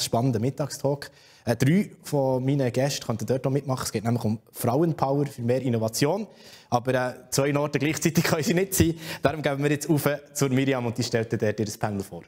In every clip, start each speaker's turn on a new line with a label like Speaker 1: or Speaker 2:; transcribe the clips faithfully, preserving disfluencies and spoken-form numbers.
Speaker 1: spannenden Mittagstalk. Äh, drei von meinen Gästen könnten dort noch mitmachen. Es geht nämlich um Frauenpower für mehr Innovation. Aber äh, zwei Orte gleichzeitig können sie nicht sein. Darum geben wir jetzt auf zur Miriam und die stellt dir das Panel vor.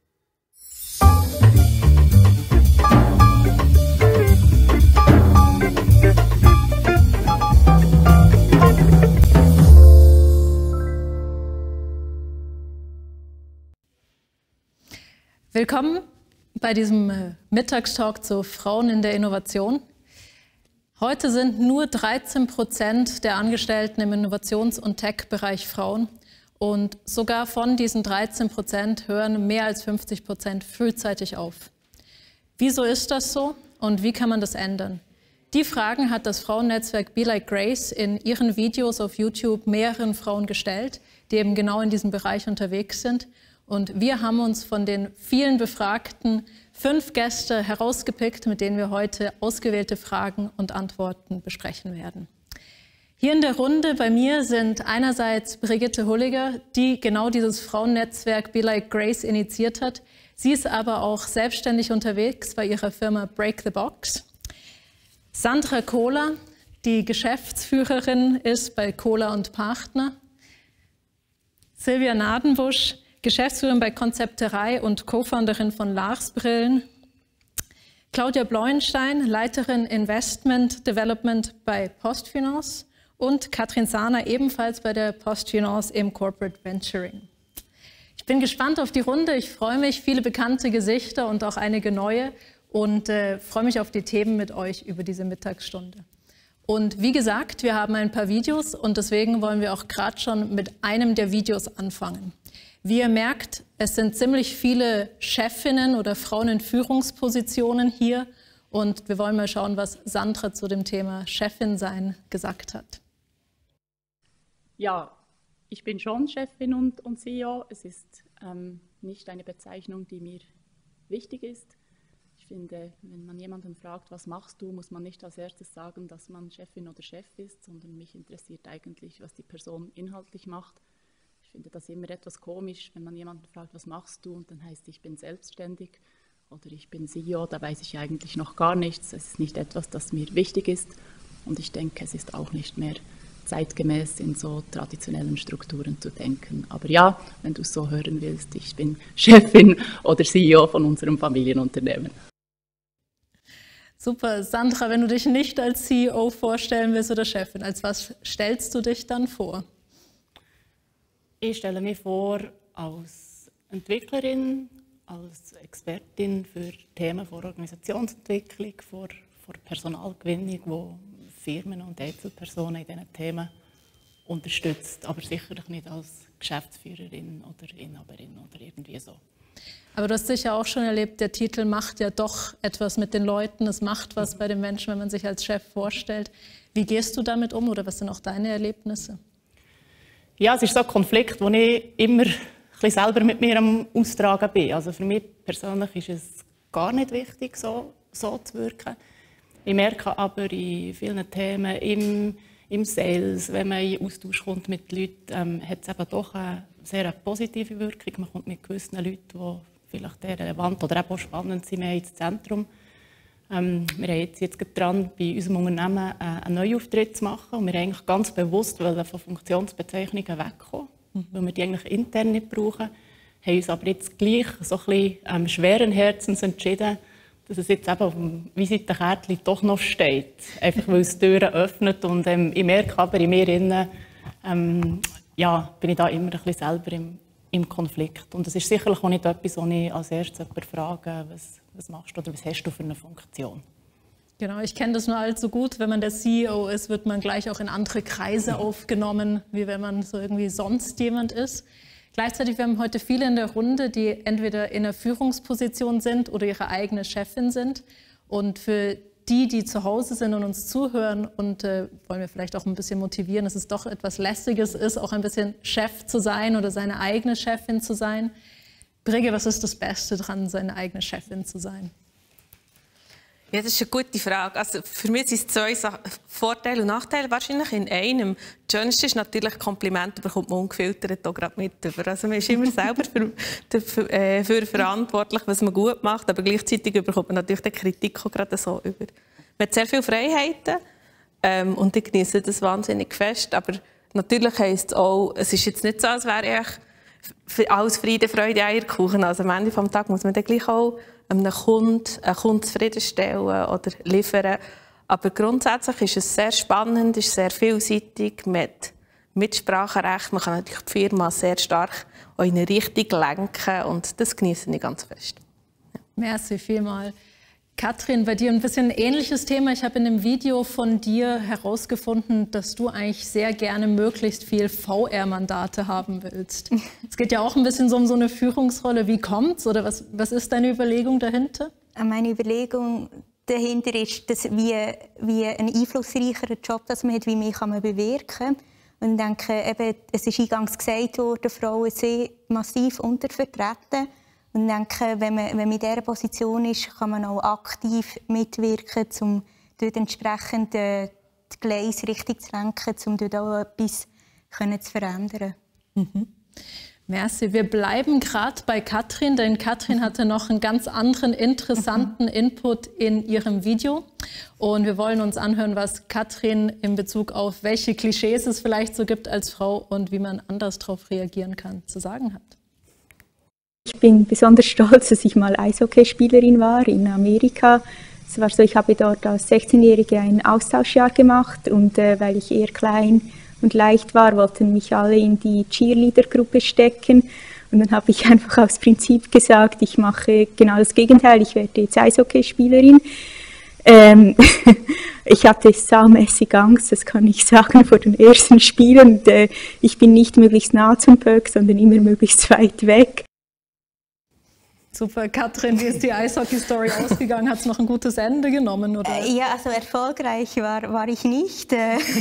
Speaker 2: Willkommen bei diesem Mittagstalk zu Frauen in der Innovation. Heute sind nur dreizehn Prozent der Angestellten im Innovations- und Tech-Bereich Frauen. Und sogar von diesen dreizehn Prozent hören mehr als fünfzig Prozent frühzeitig auf. Wieso ist das so und wie kann man das ändern? Die Fragen hat das Frauennetzwerk Be Like Grace in ihren Videos auf YouTube mehreren Frauen gestellt, die eben genau in diesem Bereich unterwegs sind. Und wir haben uns von den vielen Befragten fünf Gäste herausgepickt, mit denen wir heute ausgewählte Fragen und Antworten besprechen werden. Hier in der Runde bei mir sind einerseits Brigitte Hulliger, die genau dieses Frauennetzwerk Be Like Grace initiiert hat. Sie ist aber auch selbstständig unterwegs bei ihrer Firma Break the Box. Sandra Kohler, die Geschäftsführerin ist bei Kohler und Partner. Silvia Nadenbusch, Geschäftsführerin bei Konzepterei und Co-Founderin von Lars Brillen. Claudia Bleuenstein, Leiterin Investment Development bei Postfinance. Und Katrin Sahner, ebenfalls bei der Postfinance im Corporate Venturing. Ich bin gespannt auf die Runde. Ich freue mich, viele bekannte Gesichter und auch einige neue. Und äh, freue mich auf die Themen mit euch über diese Mittagsstunde. Und wie gesagt, wir haben ein paar Videos und deswegen wollen wir auch gerade schon mit einem der Videos anfangen. Wie ihr merkt, es sind ziemlich viele Chefinnen oder Frauen in Führungspositionen hier und wir wollen mal schauen, was Sandra zu dem Thema Chefin sein gesagt hat.
Speaker 3: Ja, ich bin schon Chefin und, und C E O. Es ist ähm, nicht eine Bezeichnung, die mir wichtig ist. Ich finde, wenn man jemanden fragt, was machst du, muss man nicht als erstes sagen, dass man Chefin oder Chef ist, sondern mich interessiert eigentlich, was die Person inhaltlich macht. Ich finde das immer etwas komisch, wenn man jemanden fragt, was machst du, und dann heißt, ich bin selbstständig oder ich bin C E O, da weiß ich eigentlich noch gar nichts. Es ist nicht etwas, das mir wichtig ist und ich denke, es ist auch nicht mehr zeitgemäß in so traditionellen Strukturen zu denken. Aber ja, wenn du es so hören willst, ich bin Chefin oder C E O von unserem Familienunternehmen.
Speaker 2: Super. Sandra, wenn du dich nicht als C E O vorstellen willst oder Chefin, als was stellst du dich dann vor?
Speaker 3: Ich stelle mir vor, als Entwicklerin, als Expertin für Themen vor Organisationsentwicklung, vor, vor Personalgewinnung, wo Firmen und Einzelpersonen in diesen Themen unterstützt, aber sicherlich nicht als Geschäftsführerin oder Inhaberin oder irgendwie so.
Speaker 2: Aber du hast sicher auch schon erlebt, der Titel macht ja doch etwas mit den Leuten, es macht was bei den Menschen, wenn man sich als Chef vorstellt. Wie gehst du damit um oder was sind auch deine Erlebnisse?
Speaker 3: Ja, es ist so ein Konflikt, wo ich immer ein bisschen selber mit mir am Austragen bin. Also für mich persönlich ist es gar nicht wichtig, so, so zu wirken. Ich merke aber in vielen Themen, im, im Sales, wenn man in Austausch kommt mit Leuten, ähm, hat es eben doch eine sehr positive Wirkung. Man kommt mit gewissen Leuten, die vielleicht eher relevant oder auch spannend sind, mehr ins Zentrum. Ähm, wir haben jetzt, jetzt dran, bei unserem Unternehmen äh, einen Neuauftritt zu machen. Und wir haben eigentlich ganz bewusst wollen von Funktionsbezeichnungen wegkommen, mhm. weil wir die eigentlich intern nicht brauchen. Haben uns aber jetzt gleich so ein bisschen ähm, schweren Herzens entschieden, dass es jetzt eben auf dem Visitenkärtchen doch noch steht. Einfach weil es Türen öffnet. Und ähm, ich merke aber in mir innen, ähm, ja, bin ich da immer ein bisschen selber im, im Konflikt. Und es ist sicherlich auch nicht etwas, wo ich als erstes jemanden frage, was, was machst du oder was hast du für eine Funktion.
Speaker 2: Genau, ich kenne das nur allzu gut. Wenn man der C E O ist, wird man gleich auch in andere Kreise ja. aufgenommen, wie wenn man so irgendwie sonst jemand ist. Gleichzeitig, wir haben heute viele in der Runde, die entweder in einer Führungsposition sind oder ihre eigene Chefin sind. Und für die, die zu Hause sind und uns zuhören und äh, wollen wir vielleicht auch ein bisschen motivieren, dass es doch etwas Lästiges ist, auch ein bisschen Chef zu sein oder seine eigene Chefin zu sein. Brigge, was ist das Beste dran, seine eigene Chefin zu sein?
Speaker 4: Ja, das ist eine gute Frage. Also für mich sind es zwei Vorteile und Nachteile wahrscheinlich in einem. Das Schönste ist natürlich, Komplimente bekommt man ungefiltert auch gerade mit. Also man ist immer selber für, dafür, äh, für verantwortlich, was man gut macht, aber gleichzeitig bekommt man natürlich die Kritik auch gerade so über. Man hat sehr viele Freiheiten ähm, und ich genieße das wahnsinnig fest, aber natürlich heisst es auch, es ist jetzt nicht so, als wäre ich alles Friede, Freude, Eierkuchen. Also am Ende des Tages muss man dann gleich auch einem Kunden, einen Kunden zufriedenstellen oder liefern. Aber grundsätzlich ist es sehr spannend, ist sehr vielseitig mit Mitspracherecht. Man kann natürlich die Firma sehr stark in eine Richtung lenken und das genieße ich ganz fest. Ja.
Speaker 2: Merci vielmals. Katrin, bei dir ein bisschen ein ähnliches Thema. Ich habe in einem Video von dir herausgefunden, dass du eigentlich sehr gerne möglichst viel V R-Mandate haben willst. Es geht ja auch ein bisschen so um so eine Führungsrolle. Wie kommt's oder was, was ist deine Überlegung dahinter?
Speaker 5: Meine Überlegung dahinter ist, dass wie, wie ein einflussreicherer Job, das man hat, wie mehr kann man bewirken. Und ich denke, eben, es ist eingangs gesagt worden, Frauen sind massiv untervertreten. Und ich denke, wenn man, wenn man in dieser Position ist, kann man auch aktiv mitwirken, um dort entsprechend äh, die Gleise richtig zu lenken, um dort auch etwas können zu verändern.
Speaker 2: Mhm. Merci. Wir bleiben gerade bei Katrin, denn Katrin hatte noch einen ganz anderen interessanten mhm. Input in ihrem Video. Und wir wollen uns anhören, was Katrin in Bezug auf welche Klischees es vielleicht so gibt als Frau und wie man anders darauf reagieren kann, zu sagen hat.
Speaker 6: Ich bin besonders stolz, dass ich mal Eishockeyspielerin war in Amerika. Es war so, ich habe dort als sechzehnjährige ein Austauschjahr gemacht und äh, weil ich eher klein und leicht war, wollten mich alle in die Cheerleader-Gruppe stecken. Und dann habe ich einfach aus Prinzip gesagt, ich mache genau das Gegenteil, ich werde jetzt Eishockeyspielerin. Ähm, ich hatte saumäßig Angst, das kann ich sagen, vor den ersten Spielen. Und, äh, ich bin nicht möglichst nah zum Puck, sondern immer möglichst weit weg.
Speaker 2: Super. Katrin, wie ist die Eishockey-Story ausgegangen? Hat es noch ein gutes Ende genommen? Oder?
Speaker 5: Ja, also erfolgreich war, war ich nicht.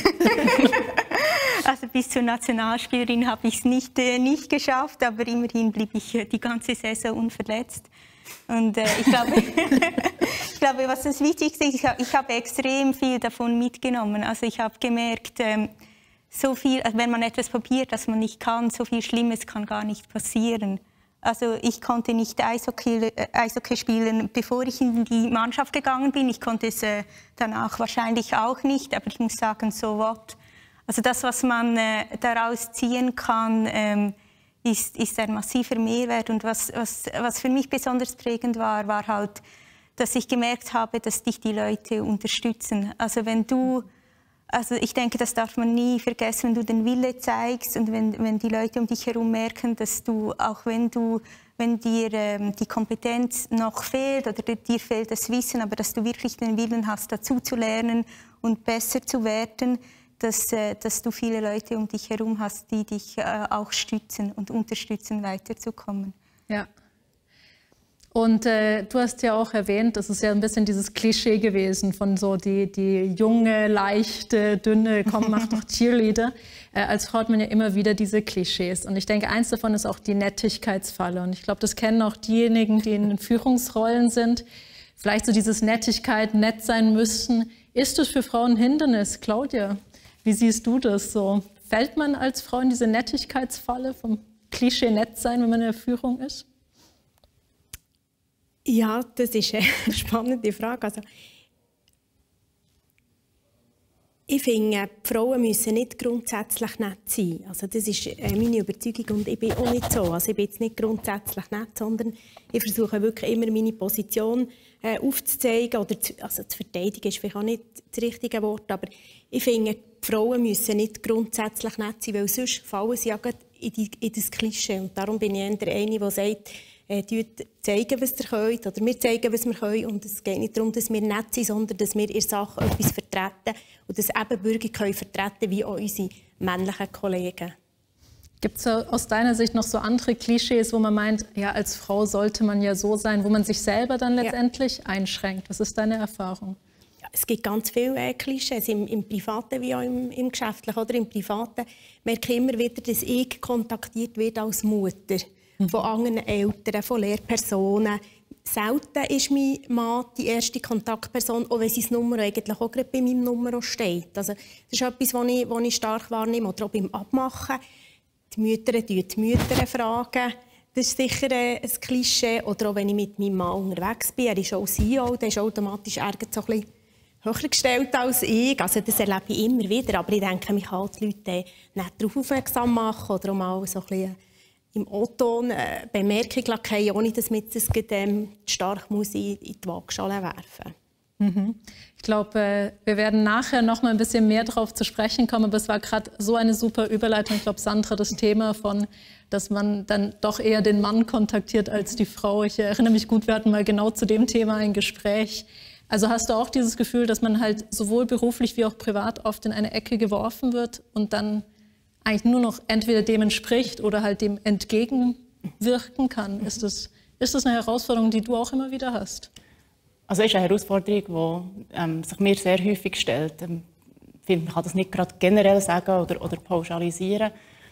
Speaker 5: Also bis zur Nationalspielerin habe ich es nicht, äh, nicht geschafft, aber immerhin blieb ich die ganze Saison unverletzt. Und äh, ich, glaube, ich glaube, was das Wichtigste ist, ich habe, ich habe extrem viel davon mitgenommen. Also ich habe gemerkt, ähm, so viel, also wenn man etwas probiert, das man nicht kann, so viel Schlimmes kann gar nicht passieren. Also ich konnte nicht Eishockey, äh, Eishockey spielen, bevor ich in die Mannschaft gegangen bin. Ich konnte es äh, danach wahrscheinlich auch nicht, aber ich muss sagen, so what. Also das, was man äh, daraus ziehen kann, ähm, ist, ist ein massiver Mehrwert. Und was, was, was für mich besonders prägend war, war halt, dass ich gemerkt habe, dass dich die Leute unterstützen. Also wenn du Also ich denke, das darf man nie vergessen, wenn du den Wille zeigst und wenn, wenn die Leute um dich herum merken, dass du, auch wenn, du, wenn dir ähm, die Kompetenz noch fehlt oder dir fehlt das Wissen, aber dass du wirklich den Willen hast, dazu zu lernen und besser zu werden, dass, äh, dass du viele Leute um dich herum hast, die dich äh, auch stützen und unterstützen, weiterzukommen.
Speaker 2: Ja. Und äh, du hast ja auch erwähnt, das ist ja ein bisschen dieses Klischee gewesen von so die, die junge, leichte, dünne, komm, mach doch Cheerleader. Äh, als Frau hat man ja immer wieder diese Klischees. Und ich denke, eins davon ist auch die Nettigkeitsfalle. Und ich glaube, das kennen auch diejenigen, die in Führungsrollen sind. Vielleicht so dieses Nettigkeit, nett sein müssen. Ist das für Frauen ein Hindernis? Claudia, wie siehst du das so? Fällt man als Frau in diese Nettigkeitsfalle vom Klischee nett sein, wenn man in der Führung ist?
Speaker 7: Ja, das ist eine spannende Frage. Also, ich finde, Frauen müssen nicht grundsätzlich nett sein. Also, das ist meine Überzeugung und ich bin auch nicht so. Also, ich bin jetzt nicht grundsätzlich nett, sondern ich versuche wirklich immer meine Position äh, aufzuzeigen oder zu, also zu verteidigen ist vielleicht auch nicht das richtige Wort, aber ich finde, Frauen müssen nicht grundsätzlich nett sein, weil sonst fallen sie ja in, die, in das Klischee. Und darum bin ich eher eine, die sagt, Äh, zeigen, was ihr könnt, oder wir zeigen, was wir können. Und es geht nicht darum, dass wir nett sind, sondern dass wir in der Sache etwas vertreten und das ebenbürtig können vertreten wie auch unsere männlichen Kollegen.
Speaker 2: Gibt es aus deiner Sicht noch so andere Klischees, wo man meint, ja, als Frau sollte man ja so sein, wo man sich selber dann letztendlich ja. einschränkt? Was ist deine Erfahrung?
Speaker 7: Ja, es gibt ganz viele äh, Klischees, im, im Privaten wie auch im, im Geschäftlichen. Oder im Privaten merke ich immer wieder, dass ich kontaktiert werde als Mutter. Von anderen Eltern, von Lehrpersonen. selten ist mein Mann die erste Kontaktperson, auch wenn sein Nummer eigentlich auch gerade bei meinem Nummer steht. Also, das ist etwas, was ich, was ich stark wahrnehme. Oder auch beim Abmachen. Die Mütter die Mütter fragen. Das ist sicher ein Klischee. Oder auch wenn ich mit meinem Mann unterwegs bin, er ist auch C E O, der ist automatisch irgend so ein bisschen höher gestellt als ich. Also das erlebe ich immer wieder. Aber ich denke, man kann die Leute nicht darauf aufmerksam machen oder auch mal so ein bisschen im O-Ton eine Bemerkung lassen, ohne dass man das ähm, stark muss in die Waagschale werfen muss.
Speaker 2: Mhm. Ich glaube, wir werden nachher noch mal ein bisschen mehr darauf zu sprechen kommen, aber es war gerade so eine super Überleitung. Ich glaube, Sandra, das Thema von, dass man dann doch eher den Mann kontaktiert als die Frau. Ich erinnere mich gut, wir hatten mal genau zu dem Thema ein Gespräch. Also hast du auch dieses Gefühl, dass man halt sowohl beruflich wie auch privat oft in eine Ecke geworfen wird und dann eigentlich nur noch entweder dem entspricht oder halt dem entgegenwirken kann? Ist das, ist das eine Herausforderung, die du auch immer wieder hast?
Speaker 3: Also es ist eine Herausforderung, die ähm, sich mir sehr häufig stellt. Ähm, ich finde, man kann das nicht gerade generell sagen oder, oder pauschalisieren.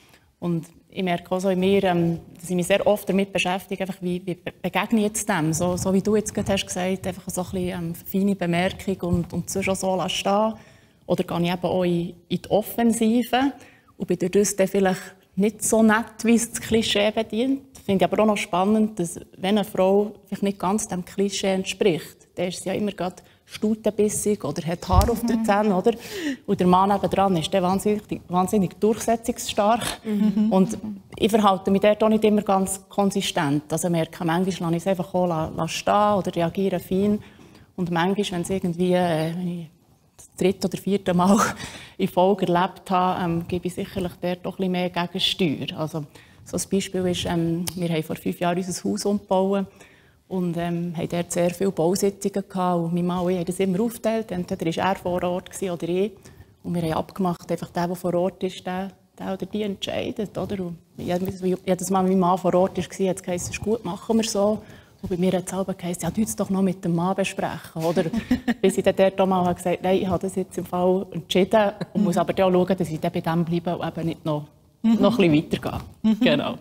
Speaker 3: Und ich merke auch so in mir, ähm, dass ich mich sehr oft damit beschäftige, einfach wie, wie begegne ich jetzt dem? So, so wie du jetzt gerade hast gesagt, einfach so ein bisschen ähm, feine Bemerkung und, und so schon so stehen. Oder gehe ich eben auch in, in die Offensive und bin dadurch dann vielleicht nicht so nett, wie es das Klischee bedient. Finde ich aber auch noch spannend, dass wenn eine Frau vielleicht nicht ganz dem Klischee entspricht, dann ist sie ja immer gerade stutenbissig oder hat Haar auf den Zähnen, oder? Und der Mann nebendran ist dann wahnsinnig, wahnsinnig durchsetzungsstark. Mhm. Und ich verhalte mich dort auch nicht immer ganz konsistent. Also merke, manchmal lasse ich es einfach auch stehen oder reagiere fein. Und manchmal, wenn es irgendwie, äh, wenn ich das dritte oder vierte Mal in Folge erlebt habe, ähm, gebe ich sicherlich dort auch ein bisschen mehr Gegensteuer. Also, so ein Beispiel ist, ähm, wir haben vor fünf Jahren unser Haus umgebaut und ähm, haben dort sehr viele Bausitzungen gehabt. Und mein Mann und ich haben das immer aufgeteilt. Entweder war er vor Ort oder ich. Und wir haben abgemacht, einfach der, der vor Ort ist, der, der oder die entscheidet. Oder? Und jedes Mal, wenn mein Mann vor Ort war, hat es geheißen, es ist gut, machen wir so. Und bei mir hat es selber geheißen, ja, du es doch noch mit dem Mann besprechen. Oder? Bis ich dann dort auch mal gesagt habe, nein, ich habe das jetzt im Fall entschieden und muss aber auch schauen, dass ich dann bei dem bleibe und eben nicht noch, noch ein bisschen weitergehe. Genau.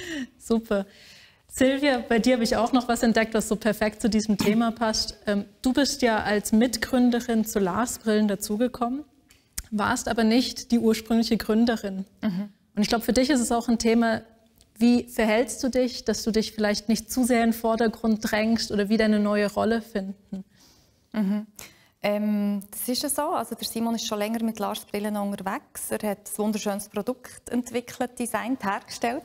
Speaker 2: Super. Silvia, bei dir habe ich auch noch was entdeckt, was so perfekt zu diesem Thema passt. Du bist ja als Mitgründerin zu Lars Brillen dazugekommen, warst aber nicht die ursprüngliche Gründerin. Mhm. Und ich glaube, für dich ist es auch ein Thema, wie verhältst du dich, dass du dich vielleicht nicht zu sehr in den Vordergrund drängst oder wieder eine neue Rolle finden?
Speaker 8: Mhm. Ähm, das ist ja so. Also der Simon ist schon länger mit Lars Brillen unterwegs. Er hat ein wunderschönes Produkt entwickelt, designt, hergestellt.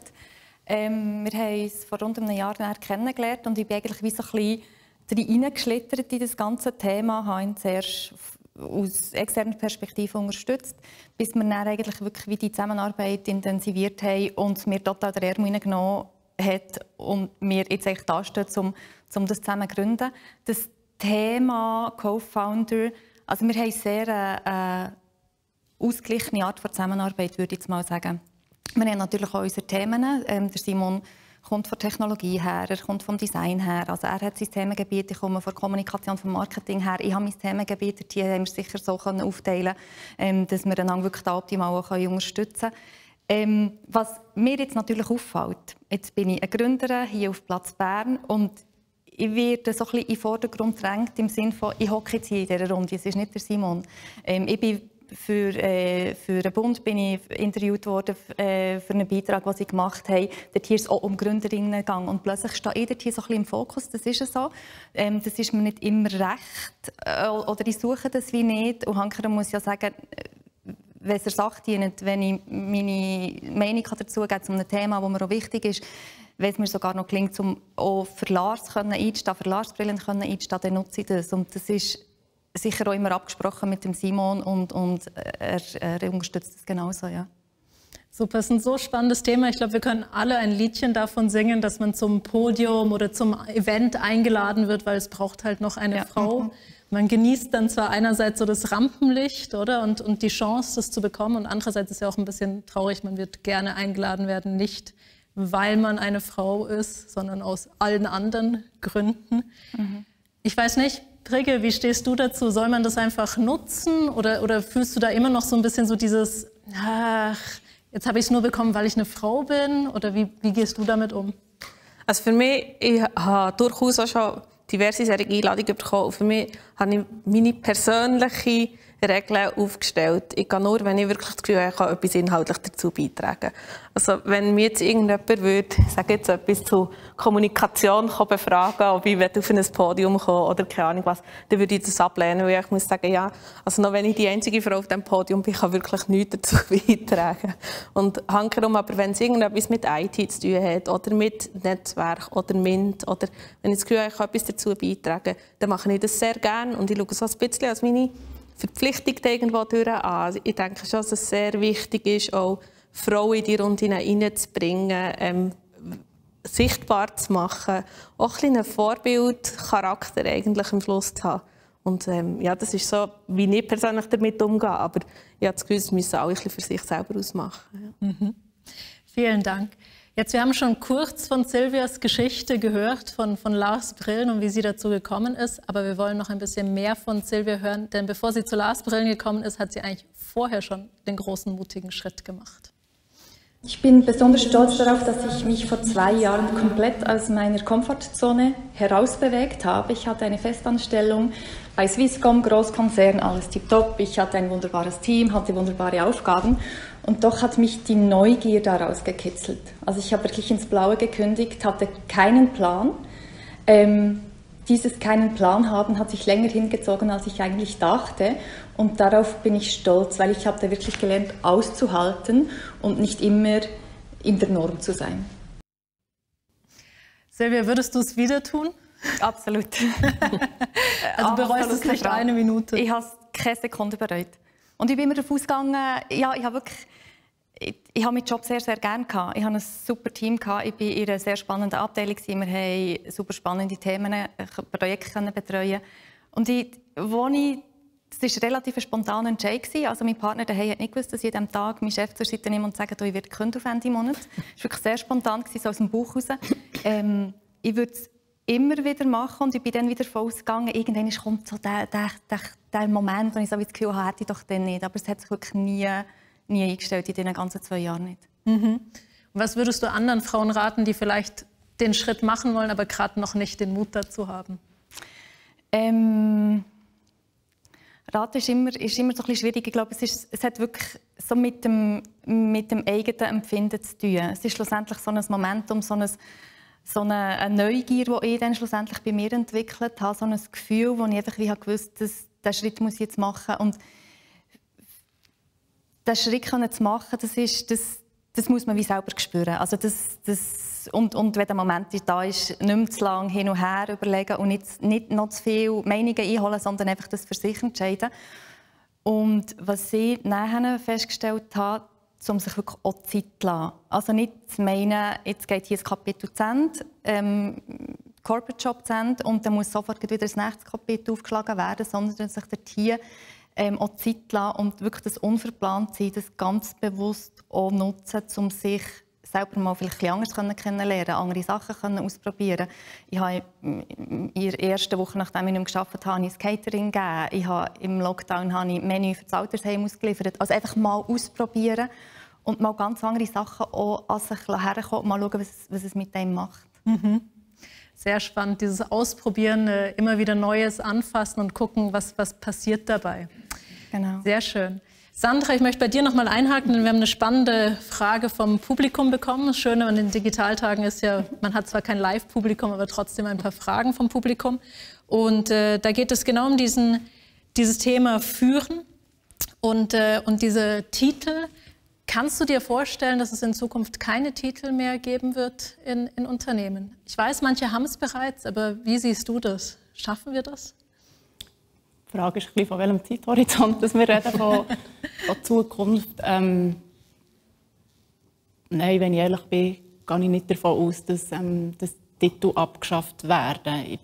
Speaker 8: Ähm, wir haben uns vor rund einem Jahr kennengelernt und ich bin eigentlich wie so ein bisschen reingeschlittert in das ganze Thema, habe ihn zuerst aus externer Perspektive unterstützt, bis wir dann eigentlich wirklich wie die Zusammenarbeit intensiviert haben und mir total den Arm reingenommen hat und wir jetzt eigentlich da stehen, um, um das zusammen zu gründen. Das Thema Co-Founder, also wir haben sehr eine, äh, ausgeglichene Art von Zusammenarbeit, würde ich jetzt mal sagen. Wir haben natürlich auch unsere Themen. Ähm, der Simon kommt von Technologie her, er kommt vom Design her. Also er hat sein Themengebiet, ich komme von Kommunikation, vom Marketing her. Ich habe mein Themengebiet, die haben wir sicher so können aufteilen, ähm, dass wir einander wirklich da optimal auch unterstützen können. Ähm, was mir jetzt natürlich auffällt, jetzt bin ich eine Gründerin hier auf Platz Bern und ich werde so ein bisschen in den Vordergrund gedrängt im Sinne von, ich hocke jetzt hier in dieser Runde, es ist nicht der Simon. Ähm, ich bin Für, äh, für den Bund bin ich interviewt worden äh, für einen Beitrag, den sie gemacht haben. Dort hier ist es auch um Gründerinnen gegangen. Und plötzlich stehe ich dort hier so ein bisschen im Fokus. Das ist so. Ähm, das ist mir nicht immer recht. Äh, oder ich suche das wie nicht. Und Hanker muss ja sagen, wenn es der Sache dient, wenn ich meine Meinung dazu gebe, zu einem Thema, das mir auch wichtig ist, wenn es mir sogar noch gelingt, um auch für Lars einzustehen, für Lars Brillen einzustehen, dann nutze ich das. Und das ist sicher auch immer abgesprochen mit dem Simon und, und er, er unterstützt es genauso, ja.
Speaker 2: Super, es ist ein so spannendes Thema. Ich glaube, wir können alle ein Liedchen davon singen, dass man zum Podium oder zum Event eingeladen wird, weil es braucht halt noch eine ja. Frau. Mhm. Man genießt dann zwar einerseits so das Rampenlicht, oder, und, und die Chance, das zu bekommen, und andererseits ist es ja auch ein bisschen traurig, man wird gerne eingeladen werden, nicht weil man eine Frau ist, sondern aus allen anderen Gründen. Mhm. Ich weiß nicht, Brigge, wie stehst du dazu? Soll man das einfach nutzen oder, oder fühlst du da immer noch so ein bisschen so dieses, ach, jetzt habe ich es nur bekommen, weil ich eine Frau bin? Oder wie, wie gehst du damit um?
Speaker 4: Also für mich, ich habe durchaus auch schon diverse solche Einladungen bekommen. Für mich habe ich meine persönliche Regeln aufgestellt. Ich gehe nur, wenn ich wirklich das Gefühl habe, ich kann etwas inhaltlich dazu beitragen. Also wenn mir jetzt irgendjemand würde, ich sage jetzt etwas zu Kommunikation befragen, ob ich auf ein Podium komme oder keine Ahnung was, dann würde ich das ablehnen, weil ich muss sagen, ja, also noch wenn ich die einzige Frau auf diesem Podium bin, kann wirklich nichts dazu beitragen. Und hankerum, aber wenn es irgendetwas mit I T zu tun hat oder mit Netzwerk oder MINT oder wenn ich das Gefühl habe, ich kann etwas dazu beitragen, dann mache ich das sehr gerne und ich schaue so ein bisschen als meine Verpflichtung irgendwo durch an. Also ich denke schon, dass es sehr wichtig ist, auch Frauen in die Runde hineinzubringen, ähm, sichtbar zu machen, auch ein einen Vorbildcharakter eigentlich am Schluss zu haben. Und ähm, ja, das ist so, wie ich persönlich damit umgehe. Aber ich habe das Gefühl, es müssen alle ein bisschen für sich selber ausmachen. Ja.
Speaker 2: Mhm. Vielen Dank. Jetzt, wir haben schon kurz von Silvias Geschichte gehört, von, von Lars Brillen und wie sie dazu gekommen ist. Aber wir wollen noch ein bisschen mehr von Silvia hören, denn bevor sie zu Lars Brillen gekommen ist, hat sie eigentlich vorher schon den großen, mutigen Schritt gemacht.
Speaker 9: Ich bin besonders stolz darauf, dass ich mich vor zwei Jahren komplett aus meiner Komfortzone herausbewegt habe. Ich hatte eine Festanstellung bei Swisscom, Großkonzern, alles tipptopp. Ich hatte ein wunderbares Team, hatte wunderbare Aufgaben. Und doch hat mich die Neugier daraus gekitzelt. Also ich habe wirklich ins Blaue gekündigt, hatte keinen Plan. Ähm, dieses keinen Plan haben hat sich länger hingezogen, als ich eigentlich dachte. Und darauf bin ich stolz, weil ich habe wirklich gelernt, auszuhalten und nicht immer in der Norm zu sein.
Speaker 2: Silvia, würdest du es wieder tun?
Speaker 8: Absolut.
Speaker 2: Also bereust du es nicht eine Minute?
Speaker 8: Ich habe es keine Sekunde bereut. Und ich bin immer davon ausgegangen, ja, ich habe wirklich, ich, ich habe meinen Job sehr, sehr gerne gehabt. Ich hatte ein super Team gehabt. Ich war in einer sehr spannenden Abteilung. Wir haben super spannende Themen, Projekte betreuen. Und ich, wo ich, das war relativ ein spontaner Entscheid. Also mein Partner daheim hat nicht gewusst, dass ich an diesem Tag meinen Chef zur Seite nehme und sage, ich werde gekündigt auf Ende Monat. Das war wirklich sehr spontan, so aus dem Bauch raus. Ähm, ich würde es immer wieder machen und ich bin dann wieder voll ausgegangen. Irgendwann kommt so der, der, der, der Moment, wo ich so das Gefühl habe, hätte ich doch den nicht. Aber es hat sich wirklich nie, nie eingestellt in diesen ganzen zwei Jahren nicht.
Speaker 2: Mhm. Was würdest du anderen Frauen raten, die vielleicht den Schritt machen wollen, aber gerade noch nicht den Mut dazu haben?
Speaker 8: Ähm, Raten ist immer, ist immer so ein bisschen schwierig. Ich glaube, es, ist, es hat wirklich so mit dem, mit dem eigenen Empfinden zu tun. Es ist schlussendlich so ein Momentum, so ein so eine Neugier, die ich dann schlussendlich bei mir entwickelt habe, so ein Gefühl, wo ich einfach wie gewusst habe, diesen Schritt muss ich jetzt machen. Und diesen Schritt zu machen, das, ist, das, das muss man wie selber spüren. Also das, das, und, und wenn der Moment da ist, nicht mehr zu lange hin und her überlegen und nicht, nicht noch zu viele Meinungen einholen, sondern einfach das für sich entscheiden. Und was ich nachher festgestellt habe, um sich wirklich auch Zeit zu lassen. Also nicht zu meinen, jetzt geht hier das Kapitel zu Ende, ähm, Corporate Job zu Ende und dann muss sofort wieder das nächste Kapitel aufgeschlagen werden, sondern sich dort hier ähm, auch Zeit zu lassen und wirklich das unverplant sein, das ganz bewusst auch nutzen, um sich selber mal vielleicht ein bisschen anders kennenlernen, andere Sachen können ausprobieren. Ich habe in der ersten Woche, nachdem ich nicht mehr gearbeitet habe, ein Catering gegeben. Ich habe im Lockdown habe ich Menü für das Altersheim ausgeliefert. Also einfach mal ausprobieren und mal ganz andere Sachen auch an sich herkommen und mal schauen, was, was es mit dem macht.
Speaker 2: Mhm. Sehr spannend, dieses Ausprobieren, immer wieder Neues anfassen und gucken, was, was passiert dabei.
Speaker 8: Genau.
Speaker 2: Sehr schön. Sandra, ich möchte bei dir noch mal einhaken, denn wir haben eine spannende Frage vom Publikum bekommen. Das Schöne an den Digitaltagen ist ja, man hat zwar kein Live-Publikum, aber trotzdem ein paar Fragen vom Publikum. Und äh, da geht es genau um diesen, dieses Thema Führen und, äh, und diese Titel. Kannst du dir vorstellen, dass es in Zukunft keine Titel mehr geben wird in, in Unternehmen? Ich weiß, manche haben es bereits, aber wie siehst du das? Schaffen wir das?
Speaker 3: Die Frage ist, von welchem Zeithorizont dass wir reden, von, von Zukunft. Ähm, nein, wenn ich ehrlich bin, gehe ich nicht davon aus, dass, ähm, dass Titel abgeschafft werden. Ich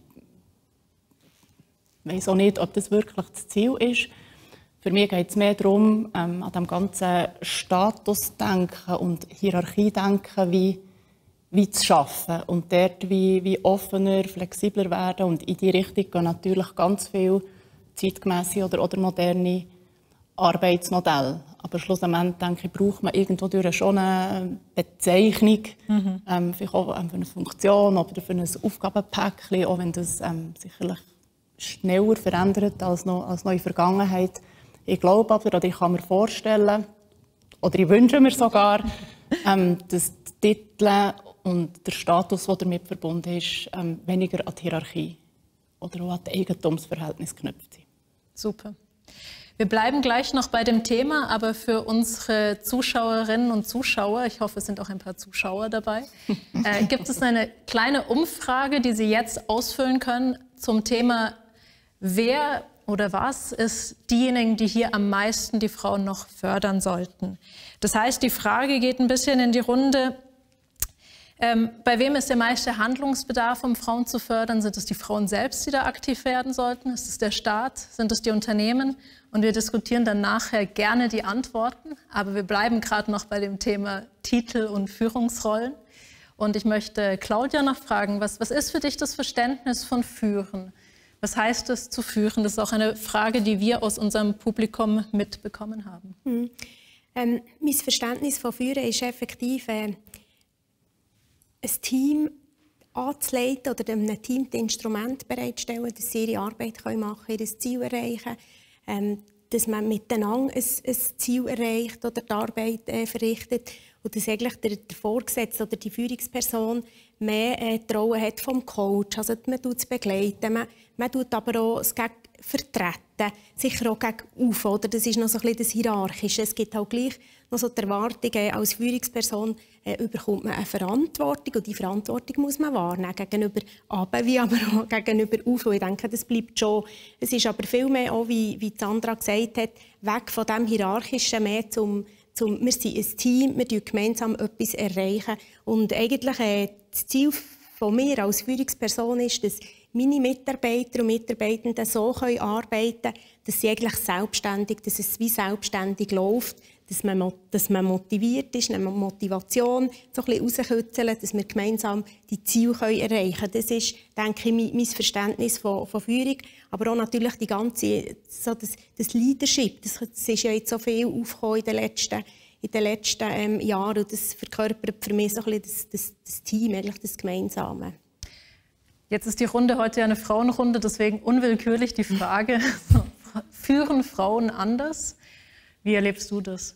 Speaker 3: weiß auch nicht, ob das wirklich das Ziel ist. Für mich geht es mehr darum, ähm, an dem ganzen Statusdenken und Hierarchiedenken wie, wie zu schaffen und dort wie, wie offener, flexibler werden. Und in diese Richtung gehen natürlich ganz viele zeitgemäße oder, oder moderne Arbeitsmodelle. Aber schlussendlich denke ich, braucht man irgendwo durch schon eine Bezeichnung, mhm. ähm, vielleicht auch für eine Funktion oder für ein Aufgabenpäckchen, auch wenn das ähm, sicherlich schneller verändert als noch, als noch in der Vergangenheit. Ich glaube aber, oder ich kann mir vorstellen, oder ich wünsche mir sogar, ähm, dass die Titel und der Status, der damit verbunden ist, ähm, weniger an die Hierarchie oder auch an das Eigentumsverhältnis geknüpft sind.
Speaker 2: Super. Wir bleiben gleich noch bei dem Thema, aber für unsere Zuschauerinnen und Zuschauer, ich hoffe, es sind auch ein paar Zuschauer dabei, äh, gibt es eine kleine Umfrage, die Sie jetzt ausfüllen können zum Thema, wer oder was ist diejenigen, die hier am meisten die Frauen noch fördern sollten. Das heißt, die Frage geht ein bisschen in die Runde, ähm, bei wem ist der meiste Handlungsbedarf, um Frauen zu fördern? Sind es die Frauen selbst, die da aktiv werden sollten? Ist es der Staat? Sind es die Unternehmen? Und wir diskutieren dann nachher gerne die Antworten. Aber wir bleiben gerade noch bei dem Thema Titel und Führungsrollen. Und ich möchte Claudia noch fragen, was, was ist für dich das Verständnis von Führen? Was heißt es zu führen? Das ist auch eine Frage, die wir aus unserem Publikum mitbekommen haben.
Speaker 7: Hm. Ähm, mein Verständnis von Führen ist effektiv, äh, ein Team anzuleiten oder einem Team die Instrumente bereitstellen, dass sie ihre Arbeit machen können, ihr Ziel erreichen, ähm, dass man miteinander ein, ein Ziel erreicht oder die Arbeit äh, verrichtet und dass eigentlich der, der Vorgesetzte oder die Führungsperson mehr äh, die Rolle hat vom Coach. Also man tut es begleiten, man, man tut aber auch es gegen vertreten, sicher auch gegen auf, oder? Das ist noch so ein bisschen das Hierarchische. Es gibt auch gleich noch so die Erwartung, äh, als Führungsperson äh, bekommt man eine Verantwortung und die Verantwortung muss man wahrnehmen, gegenüber runter, wie aber auch gegenüber auf. Ich denke, das bleibt schon. Es ist aber viel mehr auch, wie, wie Sandra gesagt hat, weg von dem Hierarchischen mehr zum, zum wir sind ein Team, wir erreichen gemeinsam etwas erreichen. Und eigentlich äh, das Ziel von mir als Führungsperson ist, dass meine Mitarbeiter und Mitarbeitenden so können arbeiten können, dass sie eigentlich selbstständig, dass es wie selbstständig läuft, dass man, dass man motiviert ist, eine Motivation so ein bisschen rauskitzeln, dass wir gemeinsam die Ziele können erreichen können. Das ist, denke ich, mein, mein Verständnis von, von Führung, aber auch natürlich die ganze, so das, das Leadership, das, das ist ja jetzt so viel aufgekommen in den letzten, in den letzten ähm, Jahren und das verkörpert für mich so ein bisschen das, das, das Team, eigentlich das Gemeinsame.
Speaker 2: Jetzt ist die Runde heute ja eine Frauenrunde, deswegen unwillkürlich die Frage, führen Frauen anders? Wie erlebst du das?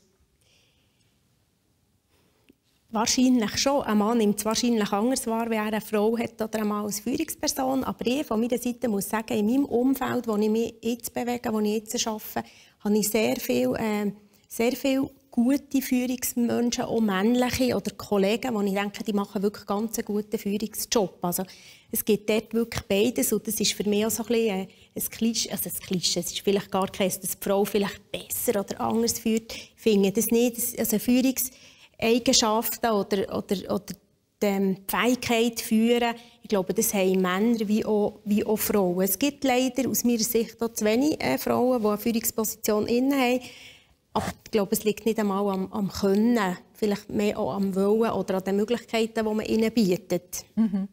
Speaker 7: Wahrscheinlich schon. Ein Mann nimmt es wahrscheinlich anders wahr, wenn er eine Frau hat oder ein Mann als Führungsperson. Aber ich von meiner Seite muss sagen, in meinem Umfeld, wo ich mich jetzt bewege, wo ich jetzt arbeite, habe ich sehr viel, äh, sehr viel gute Führungsmenschen, auch männliche oder Kollegen, wo ich denke, die machen wirklich ganz einen guten Führungsjob. Also, es gibt dort wirklich beides und das ist für mich auch so ein bisschen ein Klischee, also ein Klischee, es ist vielleicht gar kein, dass die Frau vielleicht besser oder anders führt. Ich finde das nicht, also Führungseigenschaften oder, oder, oder die Fähigkeit führen, ich glaube, das haben Männer wie auch, wie auch Frauen. Es gibt leider aus meiner Sicht auch zu wenig äh, Frauen, die eine Führungsposition inne haben. Aber ich glaube, es liegt nicht einmal am, am Können, vielleicht mehr auch am Wollen oder an den Möglichkeiten, die man ihnen bietet.
Speaker 2: Mhm.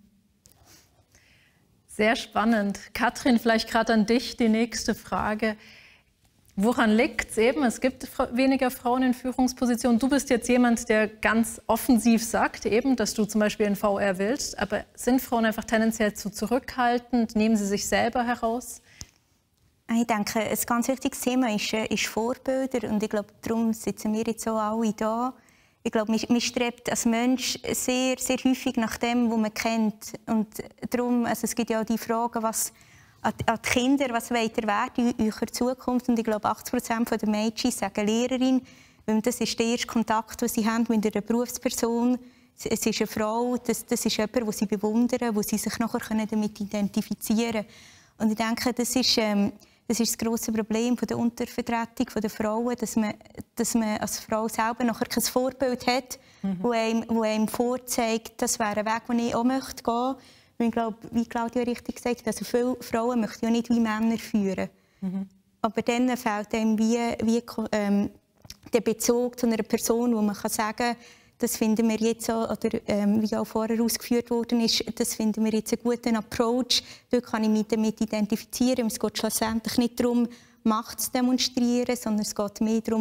Speaker 2: Sehr spannend. Katrin, vielleicht gerade an dich die nächste Frage. Woran liegt es eben? Es gibt weniger Frauen in Führungspositionen. Du bist jetzt jemand, der ganz offensiv sagt, eben, dass du zum Beispiel in V R willst. Aber sind Frauen einfach tendenziell zu zurückhaltend? Nehmen sie sich selber heraus?
Speaker 5: Ich denke, ein ganz wichtiges Thema ist, ist Vorbilder. Und ich glaube, darum sitzen wir jetzt auch alle da. Ich glaube, man strebt als Mensch sehr, sehr häufig nach dem, was man kennt. Und darum, also es gibt ja auch die Frage, was an die Kinder, was wollt ihr werden in eurer Zukunft? Und ich glaube, achtzig Prozent der Mädchen sagen Lehrerin, weil das ist der erste Kontakt, den sie haben mit einer Berufsperson. Es ist eine Frau, das, das ist jemand, den sie bewundern, wo sie sich nachher damit identifizieren können. Und ich denke, das ist... Ähm, Das ist das grosse Problem der Untervertretung der Frauen, dass man, dass man als Frau selber nachher kein Vorbild hat, mhm. wo, einem, wo einem vorzeigt, das wäre ein Weg, den ich auch möchte gehen möchte. Ich glaube, wie Claudia richtig gesagt hat, also viele Frauen möchten ja nicht wie Männer führen. Mhm. Aber dann fehlt einem wie, wie ähm, der Bezug zu einer Person, wo man kann sagen kann, das finden wir jetzt so, oder ähm, wie auch vorher ausgeführt worden ist, das finden wir jetzt einen guten Approach. Dort kann ich mich damit identifizieren. Es geht schlussendlich nicht darum, Macht zu demonstrieren, sondern es geht mehr darum,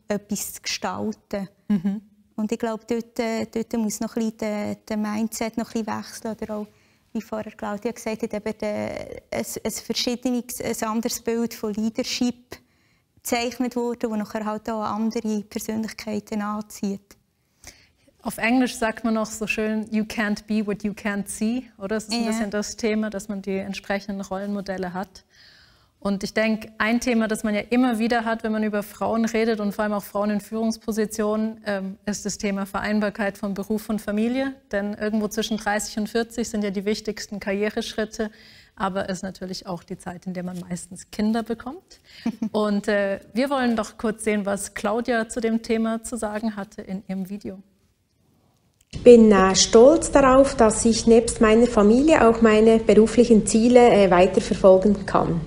Speaker 5: etwas zu gestalten.
Speaker 2: Mhm.
Speaker 5: Und ich glaube, dort, dort muss noch ein bisschen der, der Mindset noch ein bisschen wechseln. Oder auch, wie vorher Claudia gesagt hat, eben der, ein, ein verschiedenes, ein anderes Bild von Leadership gezeichnet wurde, das nachher halt auch andere Persönlichkeiten anzieht.
Speaker 2: Auf Englisch sagt man noch so schön, you can't be what you can't see. Oder? Das ist ein
Speaker 5: Ja.
Speaker 2: bisschen das Thema, dass man die entsprechenden Rollenmodelle hat. Und ich denke, ein Thema, das man ja immer wieder hat, wenn man über Frauen redet und vor allem auch Frauen in Führungspositionen, ähm, ist das Thema Vereinbarkeit von Beruf und Familie. Denn irgendwo zwischen dreißig und vierzig sind ja die wichtigsten Karriereschritte, aber es ist natürlich auch die Zeit, in der man meistens Kinder bekommt. Und äh, wir wollen doch kurz sehen, was Claudia zu dem Thema zu sagen hatte in ihrem Video.
Speaker 7: Ich bin äh, stolz darauf, dass ich nebst meiner Familie auch meine beruflichen Ziele äh, weiterverfolgen kann.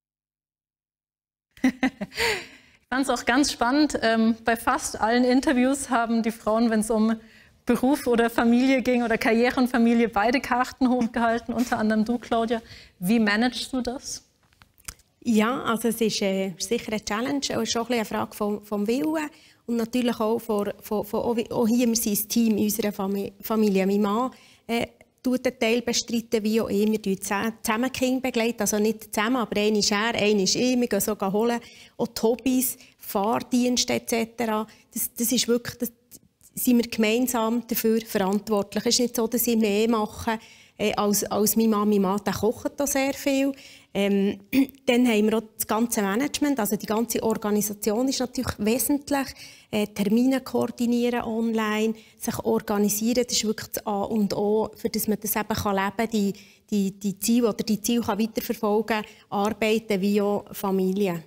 Speaker 2: Ich fand es auch ganz spannend. Ähm, bei fast allen Interviews haben die Frauen, wenn es um Beruf oder Familie ging oder Karriere und Familie, beide Karten hochgehalten, unter anderem du, Claudia. Wie managst du das?
Speaker 7: Ja, also es ist äh, sicher eine Challenge, es ist auch ein eine Frage vom, vom Willen und natürlich auch, von, von, von, auch hier, wir sind ein Team in unserer Familie. Familie. Mein Mann äh, tut einen Teil bestreiten, wie auch immer, wir zusammen Kinder begleiten, also nicht zusammen, aber einer ist er, einer ist ich, wir gehen sogar holen, auch die Hobbys, Fahrdienste et cetera. Das, das ist wirklich, das sind wir gemeinsam dafür verantwortlich. Es ist nicht so, dass ich mehr mache äh, als, als meine Mann. Mein Mann, der kocht da sehr viel. Ähm, dann haben wir auch das ganze Management, also die ganze Organisation ist natürlich wesentlich. Äh, Termine koordinieren online, sich organisieren, das ist wirklich das A und O, für das man das eben kann leben, die, die, die Ziele oder die Ziele kann weiterverfolgen, arbeiten wie auch Familie.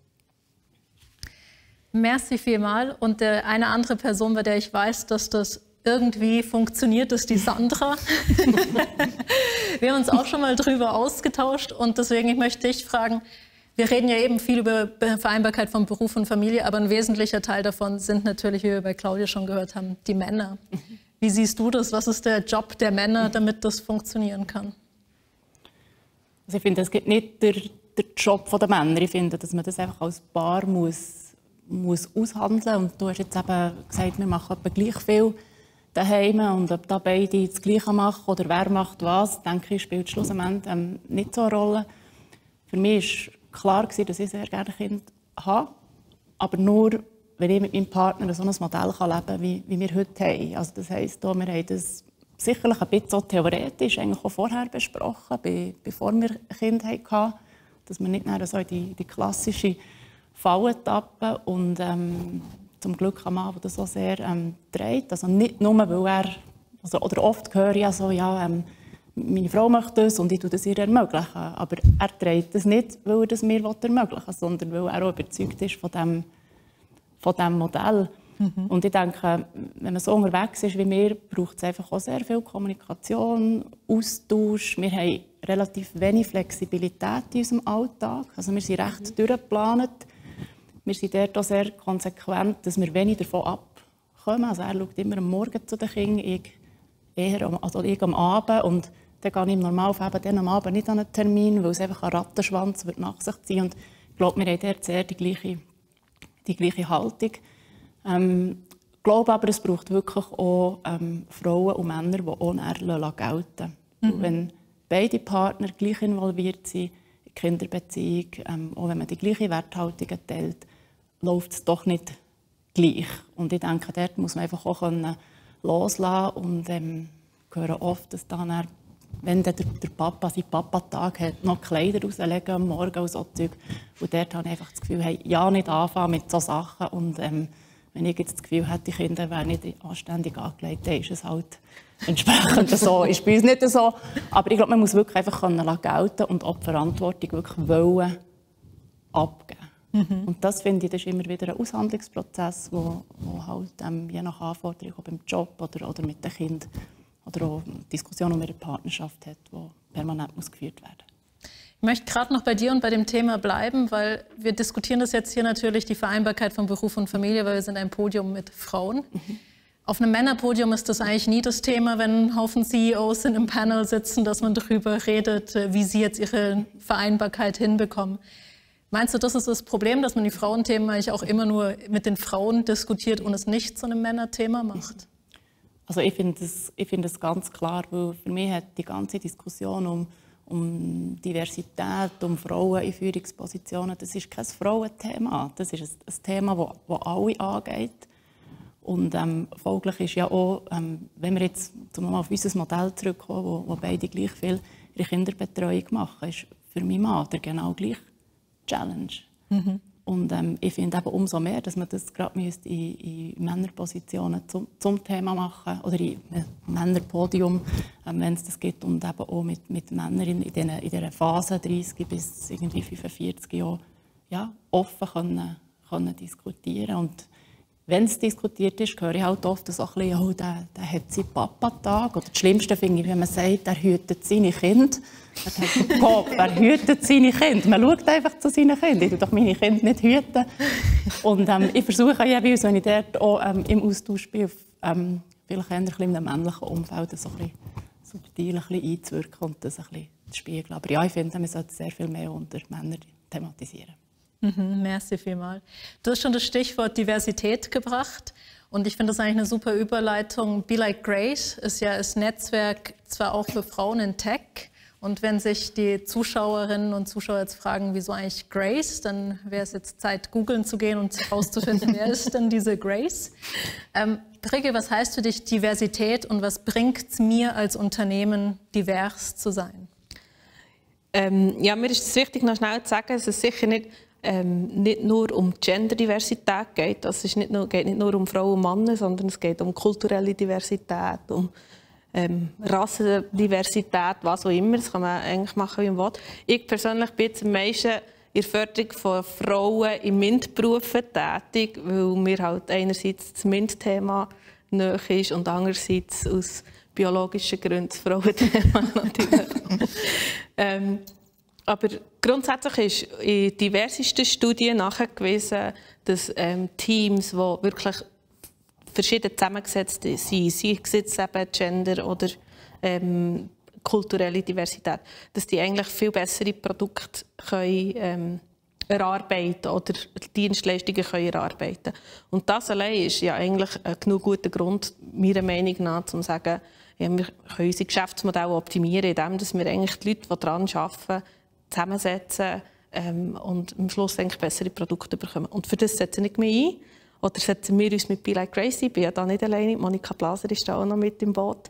Speaker 2: Merci vielmals. Und äh, eine andere Person, bei der ich weiß, dass das irgendwie funktioniert, ist die Sandra. Wir haben uns auch schon mal drüber ausgetauscht und deswegen ich möchte dich fragen, wir reden ja eben viel über Vereinbarkeit von Beruf und Familie, aber ein wesentlicher Teil davon sind natürlich, wie wir bei Claudia schon gehört haben, die Männer. Wie siehst du das? Was ist der Job der Männer, damit das funktionieren kann?
Speaker 3: Also ich finde, es gibt nicht den, den Job der Männer. Ich finde, dass man das einfach als Paar muss, muss aushandeln muss. Und du hast jetzt eben gesagt, wir machen etwa gleich viel daheim und ob da beide das Gleiche machen oder wer macht was, denke ich, spielt schlussendlich ähm, nicht so eine Rolle. Für mich war klar, dass ich sehr gerne Kinder habe, aber nur, wenn ich mit meinem Partner so ein Modell leben kann, wie, wie wir heute haben. Also das heisst, wir haben das sicherlich ein bisschen so theoretisch eigentlich auch vorher besprochen, bevor wir Kinder hatten, dass wir nicht so in die, die klassische Falle tappen und ähm, zum Glück ein Mann, der das so sehr ähm, dreht. Also nicht nur, weil er, also, oder oft höre ich ja so, ja, ähm, meine Frau möchte das und ich tue das ihr ermöglichen. Aber er dreht das nicht, weil er das mir ermöglichen will, sondern weil er auch überzeugt ist von diesem von dem Modell. Mhm. Und ich denke, wenn man so unterwegs ist wie wir, braucht es einfach auch sehr viel Kommunikation, Austausch. Wir haben relativ wenig Flexibilität in unserem Alltag. Also wir sind recht mhm. durchgeplant. Wir sind dort auch sehr konsequent, dass wir wenig davon abkommen. Also er schaut immer am Morgen zu den Kindern, ich, eher am, also ich am Abend. Und dann gehe ich im Normalfall dann am Abend nicht an einen Termin, weil es einfach ein Rattenschwanz wird nach sich ziehen. Und ich glaube, wir haben dort sehr die gleiche, die gleiche Haltung. Ähm, ich glaube aber, es braucht wirklich auch ähm, Frauen und Männer, die auch näher gelten. Mhm. Wenn beide Partner gleich involviert sind, in Kinderbeziehung, ähm, auch wenn man die gleiche Werthaltung teilt, läuft es doch nicht gleich. Und ich denke, dort muss man einfach auch können loslassen und ähm, höre oft, dass dann, wenn der, der Papa seinen Papatag hat, noch Kleider rauslegen am Morgen und so Zeug. Und dort habe ich einfach das Gefühl, hey, ja, nicht anfangen mit solchen Sachen. Und ähm, wenn ich jetzt das Gefühl hätte, die Kinder wären nicht anständig angelegt, dann ist es halt entsprechend so. Ist bei uns nicht so. Aber ich glaube, man muss wirklich einfach können gelten und auch die Verantwortung wirklich wollen abgeben. Mhm. Und das finde ich, das ist immer wieder ein Aushandlungsprozess, wo, wo halt ähm, je nach Anforderung auch beim Job oder, oder mit den Kindern oder auch Diskussionen um ihre Partnerschaft hat, die permanent muss geführt werden.
Speaker 2: Ich möchte gerade noch bei dir und bei dem Thema bleiben, weil wir diskutieren das jetzt hier natürlich, die Vereinbarkeit von Beruf und Familie, weil wir sind ein Podium mit Frauen. Mhm. Auf einem Männerpodium ist das eigentlich nie das Thema, wenn ein Haufen C E Os in einem Panel sitzen, dass man darüber redet, wie sie jetzt ihre Vereinbarkeit hinbekommen. Meinst du, das ist das Problem, dass man die Frauenthemen eigentlich auch immer nur mit den Frauen diskutiert und es nicht zu einem Männerthema macht?
Speaker 3: Also ich finde es, ich finde es ganz klar, weil für mich hat die ganze Diskussion um, um Diversität, um Frauen in Führungspositionen, das ist kein Frauenthema. Das ist ein, ein Thema, das, das alle angeht. Und ähm, folglich ist ja auch, ähm, wenn wir jetzt nochmal auf unser Modell zurückkommen, wo, wo beide gleich viel in der Kinderbetreuung machen, ist für meinen Mann der genau gleiche Challenge. Mhm. Und ähm, ich finde eben umso mehr, dass man das gerade in, in Männerpositionen zum, zum Thema machen oder in einem Männerpodium, ähm, wenn es das gibt, und eben auch mit, mit Männern in, in, den, in dieser Phase dreißig bis irgendwie fünfundvierzig Jahren ja, offen können, können diskutieren. Und wenn es diskutiert ist, höre ich halt oft so ein bisschen, oh, der, der hat seinen Papa-Tag. Oder das Schlimmste finde ich, wenn man sagt, er hütet seine Kinder. Er sagt, Pop, er hütet seine Kinder. Man schaut einfach zu seinen Kindern. Ich tue doch meine Kinder nicht hüten. Und ähm, ich versuche jeweils, wenn ich dort auch ähm, im Austausch bin, auf, ähm, vielleicht eher in einem männlichen Umfeld so ein bisschen subtil ein bisschen einzuwirken und das ein bisschen zu spiegeln. Aber ja, ich finde, man sollte sehr viel mehr unter Männern thematisieren.
Speaker 2: Mhm, merci vielmals. Du hast schon das Stichwort Diversität gebracht und ich finde das eigentlich eine super Überleitung. Be Like Grace ist ja das Netzwerk zwar auch für Frauen in Tech, und wenn sich die Zuschauerinnen und Zuschauer jetzt fragen, wieso eigentlich Grace, dann wäre es jetzt Zeit, googeln zu gehen und herauszufinden, wer ist denn diese Grace? Ähm, Brigitte, was heißt für dich Diversität und was bringt es mir als Unternehmen, divers zu sein?
Speaker 4: Ähm, ja, mir ist es wichtig, noch schnell zu sagen, dass es sicher nicht Ähm, nicht nur um Genderdiversität geht. Es ist nicht nur, geht nicht nur um Frauen und Männer, sondern es geht um kulturelle Diversität, um ähm, Rassendiversität, was auch immer. Das kann man eigentlich machen, wie man will. Ich persönlich bin jetzt am meisten in der Förderung von Frauen in MINT-Berufen tätig, weil mir halt einerseits das MINT-Thema nahe ist und andererseits aus biologischen Gründen das Frauenthema natürlich. ähm, Aber grundsätzlich ist in diversesten Studien nachgewiesen, dass ähm, Teams, die wirklich verschieden zusammengesetzt sind, sei es jetzt eben Gender oder ähm, kulturelle Diversität, dass die eigentlich viel bessere Produkte können, ähm, erarbeiten oder Dienstleistungen können erarbeiten. Und das allein ist ja eigentlich ein genug guter Grund, meiner Meinung nach, um zu sagen, ja, wir können unsere Geschäftsmodelle optimieren, indem wir eigentlich die Leute, die daran arbeiten, zusammensetzen ähm, und am Schluss eigentlich bessere Produkte bekommen. Und für das setzen ich mich ein. Oder setzen wir uns mit Be Like Grace ein. Ich bin ja da nicht alleine. Monika Blaser ist da auch noch mit im Boot.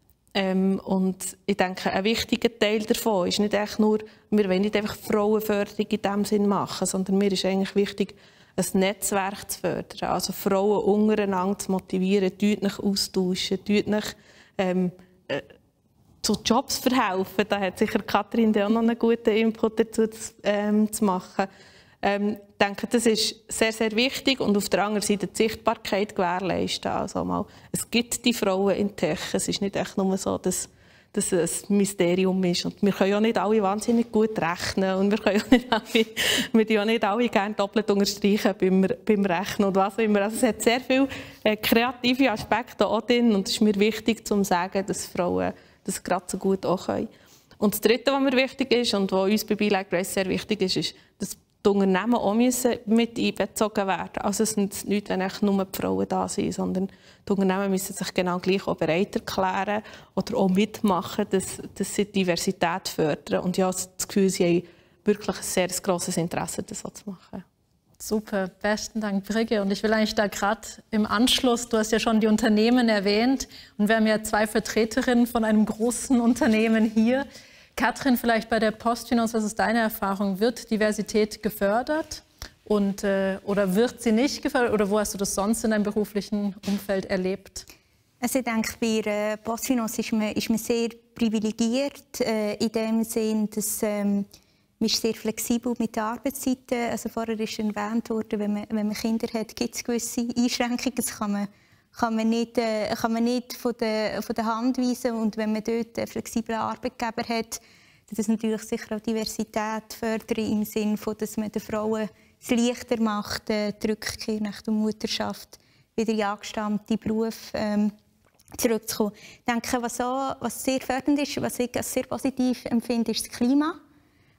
Speaker 4: Ähm, und ich denke, ein wichtiger Teil davon ist nicht echt nur, wir wollen nicht einfach Frauenförderung in dem Sinn machen, sondern mir ist eigentlich wichtig, ein Netzwerk zu fördern. Also Frauen untereinander zu motivieren, deutlich austauschen, deutlich ähm, äh, zu Jobs verhelfen. Da hat sicher Katrin auch noch einen guten Input dazu zu, ähm, zu machen. Ähm, ich denke, das ist sehr, sehr wichtig und auf der anderen Seite die Sichtbarkeit gewährleisten. Also mal, es gibt die Frauen in Tech. Es ist nicht echt nur so, dass, dass es ein Mysterium ist. Und wir können ja nicht alle wahnsinnig gut rechnen und wir können ja nicht alle, wir ja nicht alle gerne doppelt unterstreichen beim, beim Rechnen und was auch immer. Also es hat sehr viele äh, kreative Aspekte auch drin und es ist mir wichtig zu sagen, dass Frauen das gerade so gut auch können. Und das Dritte, was mir wichtig ist und was uns bei Be Like Grace sehr wichtig ist, ist, dass die Unternehmen auch müssen mit einbezogen werden. Also es sind nicht, wenn nur die Frauen da sind, sondern die Unternehmen müssen sich genau gleich auch bereit erklären oder auch mitmachen, dass, dass sie Diversität fördern. Und ich habe das Gefühl, sie haben wirklich ein sehr grosses Interesse, das so zu machen.
Speaker 2: Super, besten Dank, Brigitte. Und ich will eigentlich da gerade im Anschluss, du hast ja schon die Unternehmen erwähnt und wir haben ja zwei Vertreterinnen von einem großen Unternehmen hier. Katrin, vielleicht bei der Postfinance, was ist deine Erfahrung? Wird Diversität gefördert und, äh, oder wird sie nicht gefördert? Oder wo hast du das sonst in deinem beruflichen Umfeld erlebt?
Speaker 5: Also ich denke, bei der Postfinance ist man, ist man sehr privilegiert, äh, in dem Sinn, dass ähm, man ist sehr flexibel mit den Arbeitszeiten. Also vorher ist erwähnt worden, wenn man, wenn man Kinder hat, gibt es gewisse Einschränkungen. Das kann man kann man nicht, äh, kann man nicht von, der, von der Hand weisen. Und wenn man dort einen flexiblen Arbeitgeber hat, das ist natürlich sicher auch Diversität fördern im Sinne von, dass man den Frauen es leichter macht, äh, die Rückkehr nach der Mutterschaft wieder in angestammte Beruf ähm, zurückzukommen. Ich denke, was, auch, was sehr fördernd ist, was ich als sehr positiv empfinde, ist das Klima.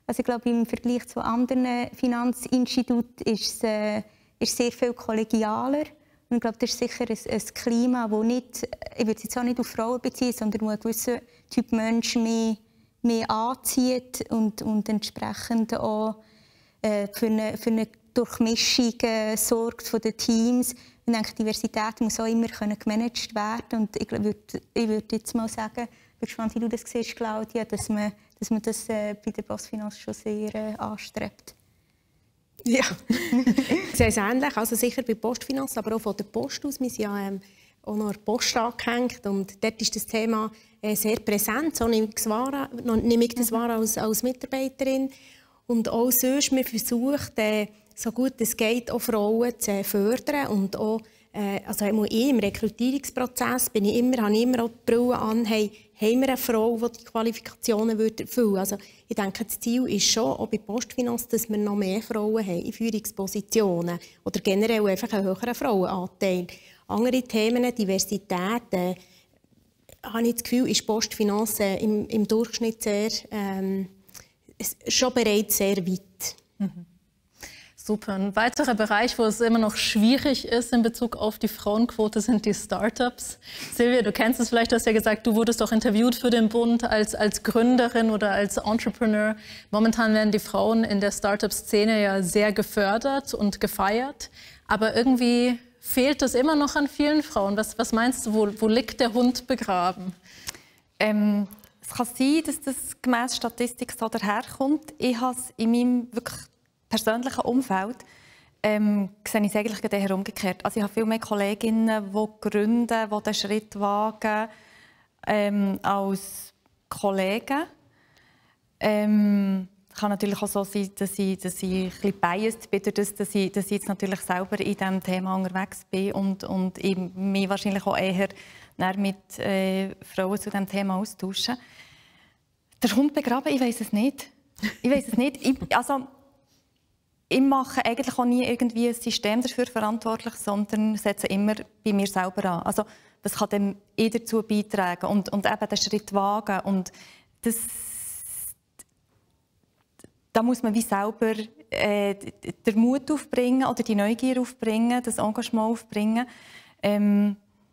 Speaker 5: Also ich glaube, im Vergleich zu anderen Finanzinstituten ist es äh, ist sehr viel kollegialer. Und ich glaube, das ist sicher ein, ein Klima, das nicht, ich würde es jetzt auch nicht auf Frauen beziehen, sondern wo ein gewisser Typ Mensch mehr, mehr anzieht und, und entsprechend auch äh, für, eine, für eine Durchmischung äh, sorgt von den Teams. Ich denke, Diversität muss auch immer können gemanagt werden. Und ich würde, ich würde jetzt mal sagen, ich bin gespannt, wie du das siehst, Claudia, dass man, dass man das äh, bei der Postfinanz schon sehr äh, anstrebt.
Speaker 7: Ja, ich sehe es ähnlich. Also sicher bei Postfinanz, aber auch von der Post aus. Wir sind ja ähm, auch noch an der Post angehängt und dort ist das Thema äh, sehr präsent. So nehme ich das wahr, nehme ich das wahr als, als Mitarbeiterin. Und auch sonst, wir versuchen, äh, so gut es geht, auch Frauen zu fördern. Und auch, äh, also ich, im Rekrutierungsprozess bin ich immer, habe ich immer auch die Brille an, hey, haben wir eine Frau, die die Qualifikationen erfüllen würde. Also ich denke, das Ziel ist schon, auch bei Postfinanz, dass wir noch mehr Frauen haben in Führungspositionen oder generell einfach einen höheren Frauenanteil. Andere Themen, Diversität, äh, habe ich das Gefühl, ist Postfinanz äh, im, im Durchschnitt sehr, ähm, schon bereits sehr weit.
Speaker 2: Mhm. Super. Ein weiterer Bereich, wo es immer noch schwierig ist in Bezug auf die Frauenquote, sind die Startups. Silvia, du kennst es vielleicht, du hast ja gesagt, du wurdest doch interviewt für den Bund als, als Gründerin oder als Entrepreneur. Momentan werden die Frauen in der Startup-Szene ja sehr gefördert und gefeiert. Aber irgendwie fehlt es immer noch an vielen Frauen. Was, was meinst du, wo, wo liegt der Hund begraben?
Speaker 8: Ähm, es kann sein, dass das gemäss Statistik so daherkommt. Ich habe es in meinem wirklich persönlichen Umfeld ähm, sehe ich es eigentlich eher umgekehrt. Also ich habe viel mehr Kolleginnen, die gründen, die den Schritt wagen, ähm, als Kollegen. Ähm, kann natürlich auch so sein, dass ich, dass ich ein bisschen biased bin, dass, dass, ich, dass ich jetzt natürlich selber in diesem Thema unterwegs bin und, und ich mich wahrscheinlich auch eher mit äh, Frauen zu diesem Thema austauschen. Der Hund begraben, ich weiß es nicht. Ich weiß es nicht. Ich, also, ich mache eigentlich auch nie irgendwie ein System dafür verantwortlich, sondern setze immer bei mir selber an. Also, das kann dann ich dazu beitragen und, und eben den Schritt wagen. Und das, da muss man wie selber äh, den Mut aufbringen oder die Neugier aufbringen, das Engagement aufbringen. Ähm,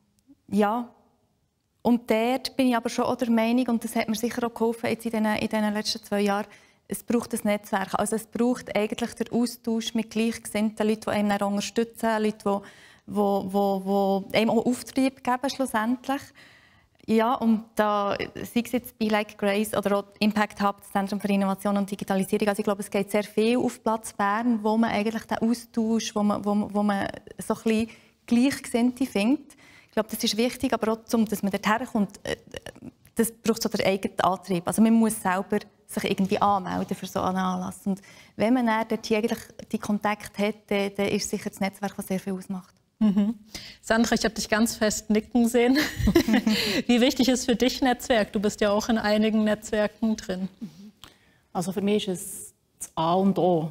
Speaker 8: ja. Und dort bin ich aber schon auch der Meinung, und das hat mir sicher auch geholfen jetzt in den, in den letzten zwei Jahren, es braucht ein Netzwerk. Also es braucht eigentlich den Austausch mit gleichgesinnten Leuten, die einem dann unterstützen, Leute, die, die, die, die einem auch Auftrieb geben schlussendlich. Ja, und da, sei es jetzt bei Like Grace oder auch Impact Hub, das Zentrum für Innovation und Digitalisierung, also ich glaube, es geht sehr viel auf Platz Bern, wo man eigentlich den Austausch, wo man, wo, wo man so ein bisschen Gleichgesinnte findet. Ich glaube, das ist wichtig, aber auch, um, dass man dorthin kommt, das braucht so den eigenen Antrieb. Also man muss selber sich irgendwie anmelden für so einen Anlass. Und wenn man dann dort eigentlich die Kontakte hat, dann, dann ist sicher das Netzwerk, das sehr viel ausmacht.
Speaker 2: Mhm. Sandra, ich habe dich ganz fest nicken sehen. Wie wichtig ist für dich Netzwerk? Du bist ja auch in einigen Netzwerken drin.
Speaker 3: Also für mich ist es das A und O.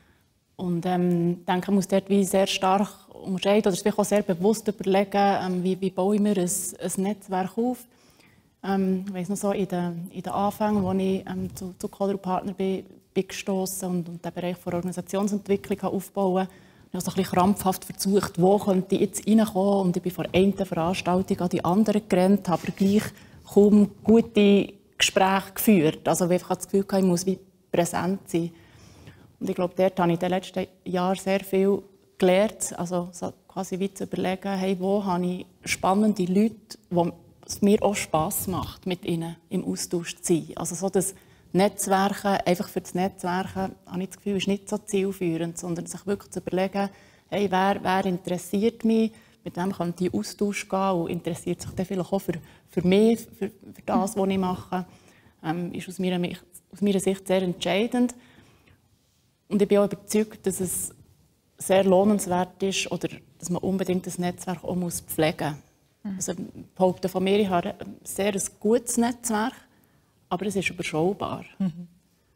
Speaker 3: Und ähm, ich denke, man muss dort wie sehr stark unterscheiden oder sich auch sehr bewusst überlegen, ähm, wie, wie baue ich mir ein, ein Netzwerk auf. Ähm, ich weiss noch so, in den, in den Anfängen, als ich ähm, zu, zu Coller Partner bin, bin gestossen und, und den Bereich der Organisationsentwicklung aufbauen, ich habe so ein bisschen krampfhaft versucht, wo könnte ich jetzt reinkommen. Und ich bin von einer Veranstaltung an die andere gerannt, habe aber gleich kaum gute Gespräche geführt. Also ich einfach das Gefühl hatte, ich muss wie präsent sein. Und ich glaube, dort habe ich in den letzten Jahren sehr viel gelernt. Also so quasi wie zu überlegen, hey, wo habe ich spannende Leute, wo es mir auch Spass macht, mit ihnen im Austausch zu sein. Also so das Netzwerken, einfach für das Netzwerken, habe ich das Gefühl, ist nicht so zielführend, sondern sich wirklich zu überlegen, hey, wer, wer interessiert mich, mit wem kann ich in Austausch gehen und interessiert sich dann vielleicht auch für, für mich, für, für das, was ich mache, ähm, ist aus meiner, aus meiner Sicht sehr entscheidend. Und ich bin auch überzeugt, dass es sehr lohnenswert ist oder dass man unbedingt das Netzwerk auch muss pflegen muss. Also, ich behaupte von mir, ich habe ein sehr gutes Netzwerk, aber es ist überschaubar. Mhm.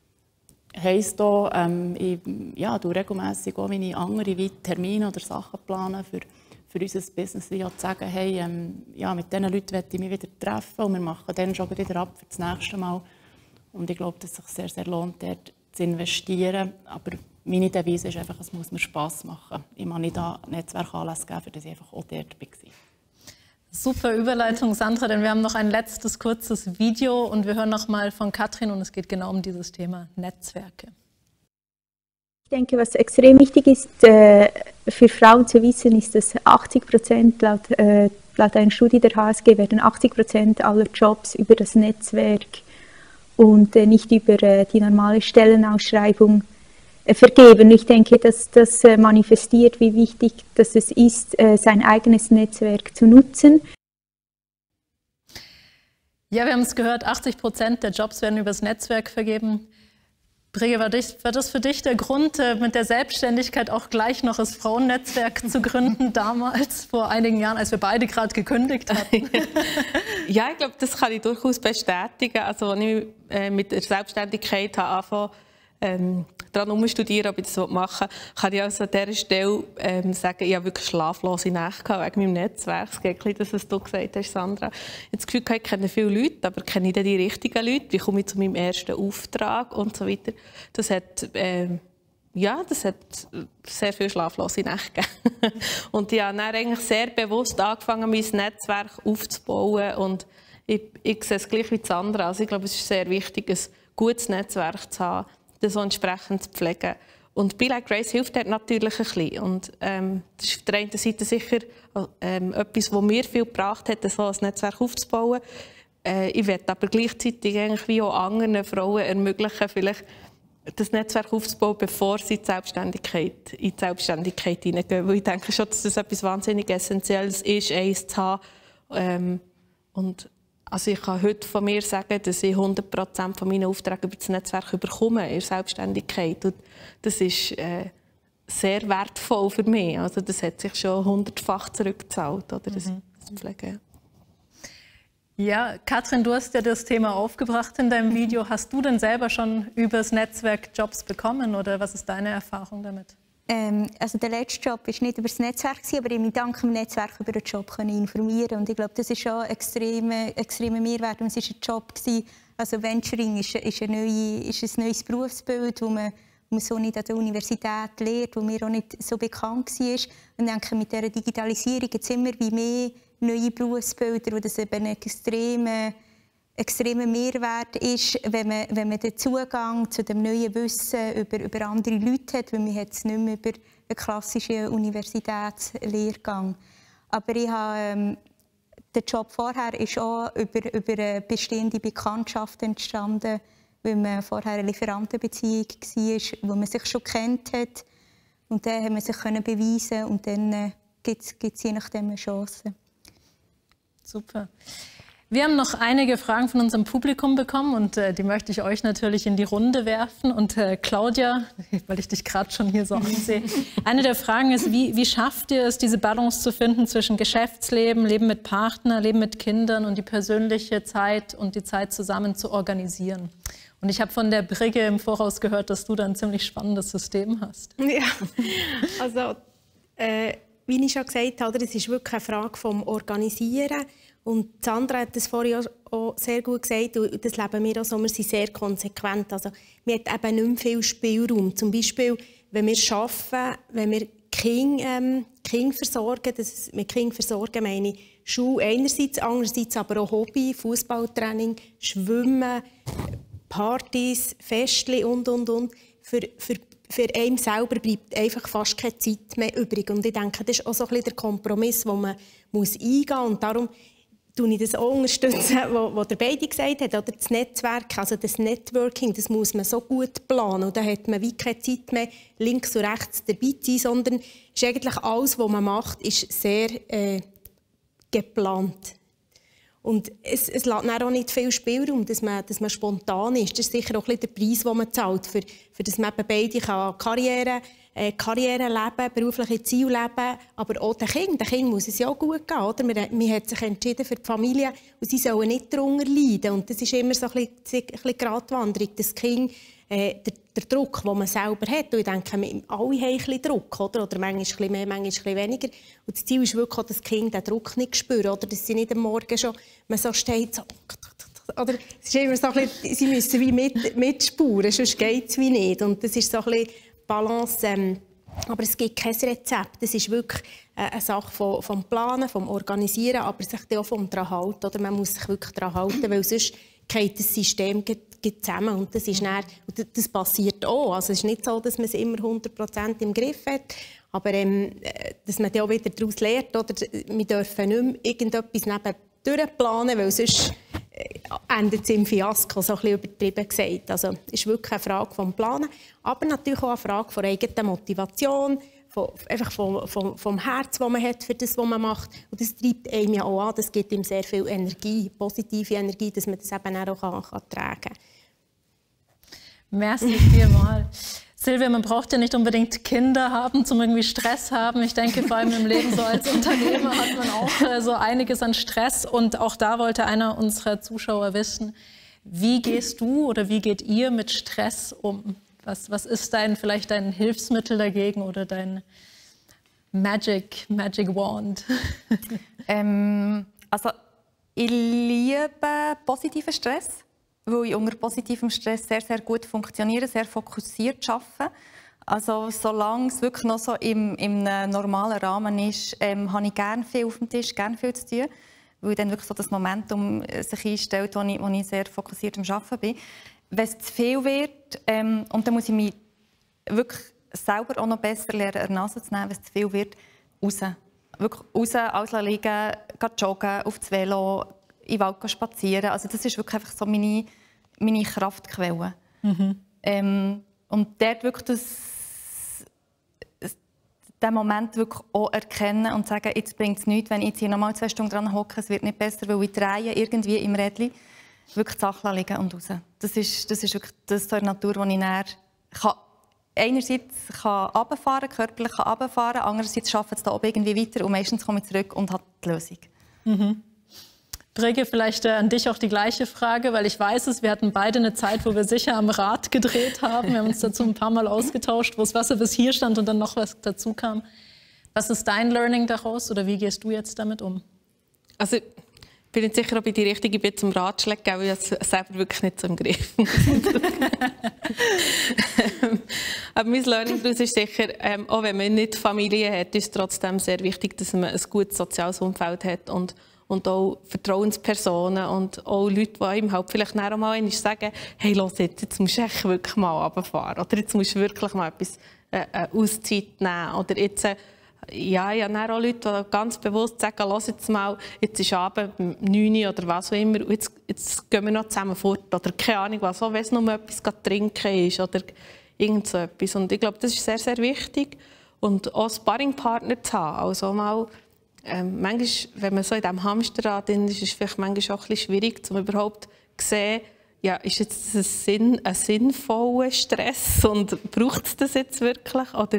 Speaker 3: Heisst auch, ähm, ich ja, tue regelmässig auch meine andere wie Termine oder Sachen planen für, für unser Business, wie auch zu sagen, hey, ähm, ja, mit diesen Leuten möchte ich mich wieder treffen und wir machen dann schon wieder ab für das nächste Mal. Und ich glaube, dass es sich sehr, sehr lohnt, dort zu investieren. Aber meine Devise ist einfach, es muss mir Spass machen. Ich muss nicht an Netzwerkanlässe geben, für das ich einfach auch dort war.
Speaker 2: Super Überleitung, Sandra, denn wir haben noch ein letztes kurzes Video und wir hören noch mal von Katrin und es geht genau um dieses Thema Netzwerke.
Speaker 6: Ich denke, was extrem wichtig ist, äh, für Frauen zu wissen, ist, dass achtzig Prozent laut, äh, laut einer Studie der H S G werden achtzig Prozent aller Jobs über das Netzwerk und äh, nicht über äh, die normale Stellenausschreibung äh, vergeben. Ich denke, dass das äh, manifestiert, wie wichtig dass es ist, äh, sein eigenes Netzwerk zu nutzen.
Speaker 2: Ja, wir haben es gehört, achtzig Prozent der Jobs werden über das Netzwerk vergeben. Brigge, war, dich, war das für dich der Grund, mit der Selbstständigkeit auch gleich noch das Frauennetzwerk zu gründen, damals, vor einigen Jahren, als wir beide gerade gekündigt hatten?
Speaker 4: Ja, ich glaube, das kann ich durchaus bestätigen. Also, als ich äh, mit der Selbstständigkeit angefangen ähm, daran umstudieren, ob ich das machen will, kann ich also an dieser Stelle ähm, sagen, ich habe wirklich schlaflose Nächte gehabt wegen meinem Netzwerk. Es geht ein bisschen das, was du gesagt hast, Sandra. Ich habe das Gefühl, ich kenne viele Leute, aber kenne ich die richtigen Leute? Wie komme ich zu meinem ersten Auftrag und so weiter? Das hat, ähm, ja, das hat sehr viele schlaflose Nächte gegeben. Und ich habe dann eigentlich sehr bewusst angefangen, mein Netzwerk aufzubauen. Und ich, ich sehe es gleich wie Sandra. Also ich glaube, es ist sehr wichtig, ein gutes Netzwerk zu haben, das so entsprechend zu pflegen. Und Be Like Grace hilft dort natürlich ein bisschen. Und, ähm, das ist auf der einen Seite sicher ähm, etwas, was mir viel gebracht hat, so ein Netzwerk aufzubauen. Äh, ich möchte aber gleichzeitig eigentlich wie auch anderen Frauen ermöglichen, vielleicht das Netzwerk aufzubauen, bevor sie in die Selbstständigkeit, in die Selbstständigkeit hineingehen. Weil ich denke schon, dass das etwas wahnsinnig Essentielles ist, eins zu haben. Ähm, und Also ich kann heute von mir sagen, dass ich hundert Prozent von meinen Aufträgen über das Netzwerk bekomme in der Selbstständigkeit. Und das ist äh, sehr wertvoll für mich. Also das hat sich schon hundertfach zurückgezahlt, oder, das,
Speaker 2: mhm.
Speaker 4: das Pflegen.
Speaker 2: Ja, Katrin, du hast ja das Thema aufgebracht in deinem Video. Hast du denn selber schon über das Netzwerk Jobs bekommen oder was ist deine Erfahrung damit?
Speaker 5: Ähm, also der letzte Job war nicht über das Netzwerk, aber ich mich dank dem Netzwerk über den Job informieren. Und ich glaube, das ist schon ein extremer extreme Mehrwert. Und es war ein Job, also Venturing ist, ist, ein neue, ist ein neues Berufsbild, das man, man so nicht an der Universität lernt, das mir auch nicht so bekannt war. Und ich denke, mit dieser Digitalisierung gibt es immer wie mehr neue Berufsbilder, wo das eben ein extremer extremer Mehrwert ist, wenn man, wenn man den Zugang zu dem neuen Wissen über, über andere Leute hat, weil man hat es nicht mehr über einen klassischen Universitätslehrgang. Aber ich habe, ähm, der Job vorher ist auch über, über eine bestehende Bekanntschaft entstanden, weil man vorher eine Lieferantenbeziehung war, wo man sich schon kennt hat. Und dann hat man sich können beweisen und dann äh, gibt es je nachdem eine Chance.
Speaker 2: Super. Wir haben noch einige Fragen von unserem Publikum bekommen und äh, die möchte ich euch natürlich in die Runde werfen. Und äh, Claudia, weil ich dich gerade schon hier so ansehe, eine der Fragen ist, wie, wie schafft ihr es, diese Balance zu finden zwischen Geschäftsleben, Leben mit Partner, Leben mit Kindern und die persönliche Zeit und die Zeit zusammen zu organisieren? Und ich habe von der Brigge im Voraus gehört, dass du da ein ziemlich spannendes System hast.
Speaker 7: Ja, also äh, wie ich schon gesagt habe, es ist wirklich eine Frage vom Organisieren. Und Sandra hat das vorhin auch sehr gut gesagt, und das leben wir auch so, wir sind sehr konsequent. Also, wir haben eben nicht mehr viel Spielraum. Zum Beispiel, wenn wir arbeiten, wenn wir Kinder, ähm, Kinder versorgen, das, mit Kindern versorgen meine ich Schule einerseits, andererseits aber auch Hobby, Fußballtraining, Schwimmen, Partys, Festchen und, und, und. Für, für, für einen selber bleibt einfach fast keine Zeit mehr übrig. Und ich denke, das ist auch so ein bisschen der Kompromiss, den man muss eingehen muss. Und darum tue ich das auch unterstützen, was der beide gesagt hat, oder das Netzwerk, also das Networking, das muss man so gut planen. Und da hat man wie keine Zeit mehr, links und rechts dabei zu sein, sondern ist eigentlich alles, was man macht, ist sehr äh, geplant. Und es, es lässt auch nicht viel Spielraum, dass man, dass man spontan ist. Das ist sicher auch ein bisschen der Preis, den man zahlt, für, für dass man beide kann Karriere, äh, Karriere leben, berufliche Ziele leben, aber auch den Kindern. Den Kindern muss es ja auch gut gehen. Oder? Man, man hat sich entschieden für die Familie und sie sollen nicht darunter leiden. Und das ist immer so ein bisschen, ein bisschen Gratwanderung, das Kind, äh, der, der Druck, den man selber hat. Und ich denke, alle haben ein bisschen Druck, oder? Oder manchmal ein bisschen mehr, manchmal ein bisschen weniger. Und das Ziel ist wirklich auch, dass das Kind den Druck nicht spürt, oder? Dass sie nicht am Morgen schon man so steht, so, oder, es ist immer so ein bisschen, sie müssen wie mit, mitspuren, sonst geht es wie nicht. Und das ist so ein bisschen Balance. Ähm, aber es gibt kein Rezept. Das ist wirklich eine Sache vom, vom Planen, vom Organisieren, aber sich auch vom daran halten. Oder man muss sich wirklich daran halten, weil sonst geht das System zusammen. Und das, ist dann, das passiert auch. Also es ist nicht so, dass man es immer hundert Prozent im Griff hat. Aber ähm, dass man dann auch wieder daraus lernt, oder wir dürfen nicht mehr irgendetwas neben durchplanen, weil sonst endet es im Fiasko, so ein bisschen übertrieben gesagt. Also es ist wirklich eine Frage vom Planen, aber natürlich auch eine Frage von eigener Motivation, von, einfach vom, vom, vom Herz, das man hat für das, was man macht. Und das treibt einem ja auch an, das gibt ihm sehr viel Energie, positive Energie, dass man das eben auch kann, kann tragen kann.
Speaker 2: Merci vielmals. Silvia, man braucht ja nicht unbedingt Kinder haben, zum irgendwie Stress haben. Ich denke, vor allem im Leben so als Unternehmer hat man auch äh, so einiges an Stress. Und auch da wollte einer unserer Zuschauer wissen, wie gehst du oder wie geht ihr mit Stress um? Was, was ist dein, vielleicht dein Hilfsmittel dagegen oder dein Magic, Magic Wand?
Speaker 8: ähm, also ich liebe positiven Stress, weil ich unter positivem Stress sehr, sehr gut funktioniere, sehr fokussiert arbeite. Also solange es wirklich noch so im, im normalen Rahmen ist, ähm, habe ich gerne viel auf dem Tisch, gerne viel zu tun, weil dann wirklich so das Momentum sich einstellt, wo ich, wo ich sehr fokussiert am Arbeiten bin. Wenn es zu viel wird, ähm, und dann muss ich mich wirklich selber auch noch besser lernen, an der Nase zu nehmen, wenn es zu viel wird, raus. Wirklich raus, alles liegen, joggen, auf das Velo, in den Wald spazieren. Also das ist wirklich einfach so meine, meine Kraftquelle. Mhm. Ähm, und dort wirklich das, den Moment wirklich auch erkennen und sagen, jetzt bringt es nichts, wenn ich jetzt hier nochmal zwei Stunden dran hocke, es wird nicht besser, weil ich drehe irgendwie im Rädchen, wirklich die Sachen liegen und raus. Das ist, das ist wirklich das der Natur, wo ich näher kann. Einerseits kann runterfahren, körperlich kann runterfahren, andererseits schafft es da oben irgendwie weiter und meistens komme ich zurück und habe die Lösung.
Speaker 2: Mhm. Brigge, vielleicht äh, an dich auch die gleiche Frage, weil ich weiß es, wir hatten beide eine Zeit, wo wir sicher am Rad gedreht haben. Wir haben uns dazu ein paar Mal ausgetauscht, wo das Wasser bis hier stand und dann noch was dazu kam. Was ist dein Learning daraus oder wie gehst du jetzt damit um?
Speaker 4: Also ich bin nicht sicher, ob ich die richtige bin zum Ratschlag geben, weil ich es selber wirklich nicht so im Griff. Aber mein Learning daraus ist sicher, ähm, auch wenn man nicht Familie hat, ist es trotzdem sehr wichtig, dass man ein gutes soziales Umfeld hat und und auch Vertrauenspersonen und auch Leute, die ihm halt vielleicht auch mal sagen, hey, los, jetzt, jetzt musst du echt wirklich mal runterfahren oder jetzt musst du wirklich mal etwas äh, Auszeit nehmen oder jetzt, äh, ja, ja, dann auch Leute, die ganz bewusst sagen, los jetzt mal, jetzt ist Abend um neun Uhr oder was auch immer, und jetzt, jetzt gehen wir noch zusammen fort oder keine Ahnung was, auch wenn es nur etwas trinken ist oder irgend so etwas. Und ich glaube, das ist sehr, sehr wichtig und auch Sparringpartner zu haben, also mal Ähm, manchmal, wenn man so in diesem Hamsterrad ist, ist es vielleicht manchmal auch ein bisschen schwierig, um überhaupt zu sehen, ja, ist jetzt ein, Sinn, ein sinnvoller Stress und braucht es das jetzt wirklich? Oder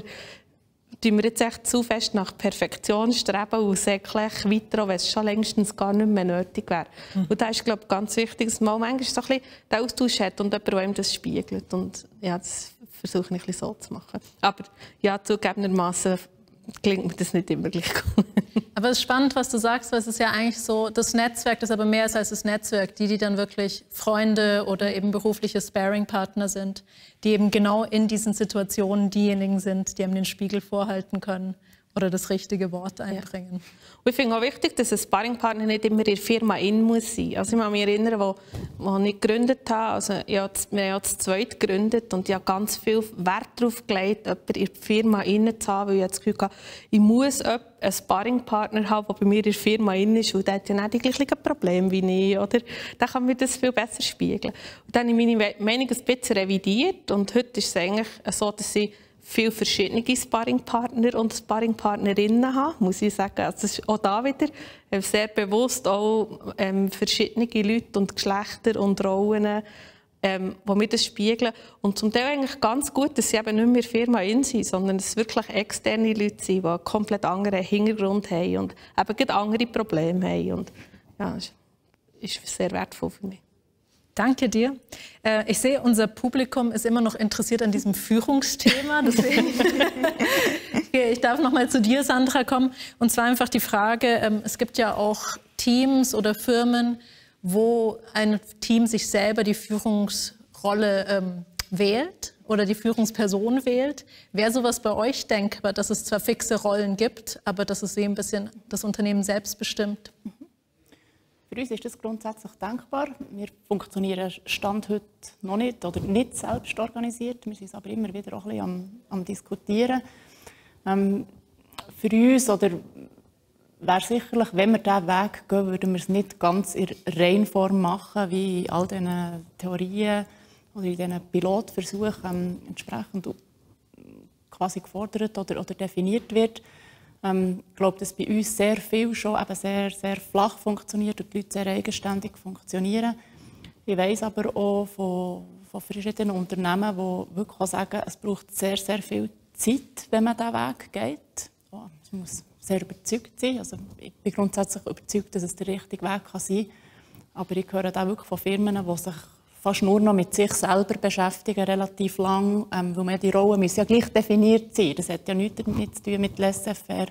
Speaker 4: tun wir jetzt echt zu fest nach Perfektion streben und säcklich weiter, wenn es schon längstens gar nicht mehr nötig wäre? Mhm. Und da ist, glaube ich, ganz wichtig, dass man manchmal so ein bisschen den Austausch hat und jemand, der einem das spiegelt. Und ja, das versuche ich ein bisschen so zu machen. Aber ja, zugegebenermaßen klingt mir das nicht immer gleich gut.
Speaker 2: Aber es ist spannend, was du sagst, weil es ist ja eigentlich so, das Netzwerk, das aber mehr ist als das Netzwerk, die, die dann wirklich Freunde oder eben berufliche Sparring-Partner sind, die eben genau in diesen Situationen diejenigen sind, die einem den Spiegel vorhalten können oder das richtige Wort einbringen. Ja.
Speaker 4: Und ich finde auch wichtig, dass ein Sparringpartner nicht immer in der Firma in muss sein. Also ich kann mich erinnern, wo, wo ich gegründet habe, also ich habe, wir haben ja zu zweit gegründet und ich habe ganz viel Wert darauf gelegt, jemanden in der Firma innen zu haben, weil ich das Gefühl hatte, ich muss einen Sparringpartner haben, der bei mir in der Firma innen ist, und der hat ja nicht die gleichen Probleme wie ich, oder? Dann kann mir das viel besser spiegeln. Und dann habe ich meine Meinung ein bisschen revidiert und heute ist es eigentlich so, dass ich viele verschiedene Sparringpartner und Sparringpartnerinnen haben, muss ich sagen. Also das ist auch da wieder sehr bewusst auch ähm, verschiedene Leute und Geschlechter und Rollen, ähm, die mir das spiegeln. Und zum Teil eigentlich ganz gut, dass sie eben nicht mehr Firma in sind, sondern dass es wirklich externe Leute sind, die einen komplett anderen Hintergrund haben und eben andere Probleme haben. Und ja, das ist sehr wertvoll für mich.
Speaker 2: Danke dir. Ich sehe, unser Publikum ist immer noch interessiert an diesem Führungsthema. Deswegen ich darf noch mal zu dir, Sandra, kommen. Und zwar einfach die Frage, es gibt ja auch Teams oder Firmen, wo ein Team sich selber die Führungsrolle ähm, wählt oder die Führungsperson wählt. Wäre sowas bei euch denkbar, dass es zwar fixe Rollen gibt, aber dass es ein bisschen das Unternehmen selbst bestimmt?
Speaker 3: Für uns ist das grundsätzlich denkbar. Wir funktionieren Stand heute noch nicht oder nicht selbst organisiert. Wir sind es aber immer wieder auch ein bisschen am, am Diskutieren. Ähm, für uns oder wäre sicherlich, wenn wir diesen Weg gehen, würden wir es nicht ganz in Reinform machen, wie in all diesen Theorien oder in diesen Pilotversuchen ähm, entsprechend quasi gefordert oder, oder definiert wird. Ähm, ich glaube, dass bei uns sehr viel schon eben sehr, sehr flach funktioniert und die Leute sehr eigenständig funktionieren. Ich weiss aber auch von, von verschiedenen Unternehmen, die wirklich auch sagen, es braucht sehr, sehr viel Zeit, wenn man diesen Weg geht. Oh, es muss sehr überzeugt sein. Also ich bin grundsätzlich überzeugt, dass es der richtige Weg kann sein kann. Aber ich höre auch wirklich von Firmen, die sich fast nur noch mit sich selber beschäftigen, relativ lang, ähm, weil man die Rollen müssen ja gleich definiert sein. Das hat ja nichts damit zu tun mit laissez-faire.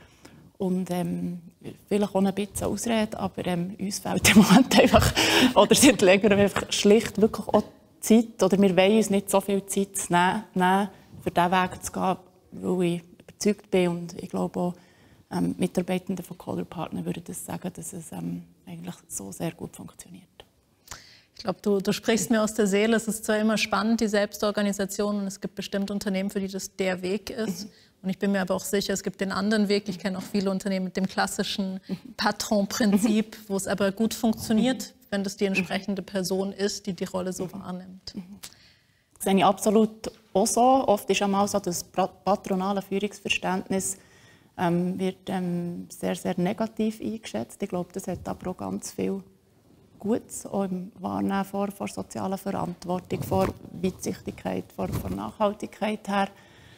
Speaker 3: Und ähm, vielleicht auch ein bisschen Ausrede, aber ähm, uns fehlt im Moment einfach, oder seit längerem einfach schlicht wirklich auch Zeit, oder wir wollen uns nicht so viel Zeit nehmen, nehmen für diesen Weg zu gehen, weil ich überzeugt bin und ich glaube auch, ähm, Mitarbeitende von Coller Partner würden das sagen, dass es ähm, eigentlich so sehr gut funktioniert.
Speaker 2: Ich glaube, du, du sprichst mir aus der Seele. Es ist zwar immer spannend, die Selbstorganisation, und es gibt bestimmt Unternehmen, für die das der Weg ist. Mhm. Und ich bin mir aber auch sicher, es gibt den anderen Weg. Ich kenne auch viele Unternehmen mit dem klassischen Patron-Prinzip, wo es aber gut funktioniert, wenn das die entsprechende Person ist, die die Rolle so wahrnimmt.
Speaker 3: Das sehe ich absolut auch so. Oft ist einmal so, das patronale Führungsverständnis ähm, wird ähm, sehr, sehr negativ eingeschätzt. Ich glaube, das hat aber auch ganz viel Gutes, auch im Wahrnehmen vor, vor sozialer Verantwortung, vor Weitsichtigkeit, vor, vor Nachhaltigkeit her.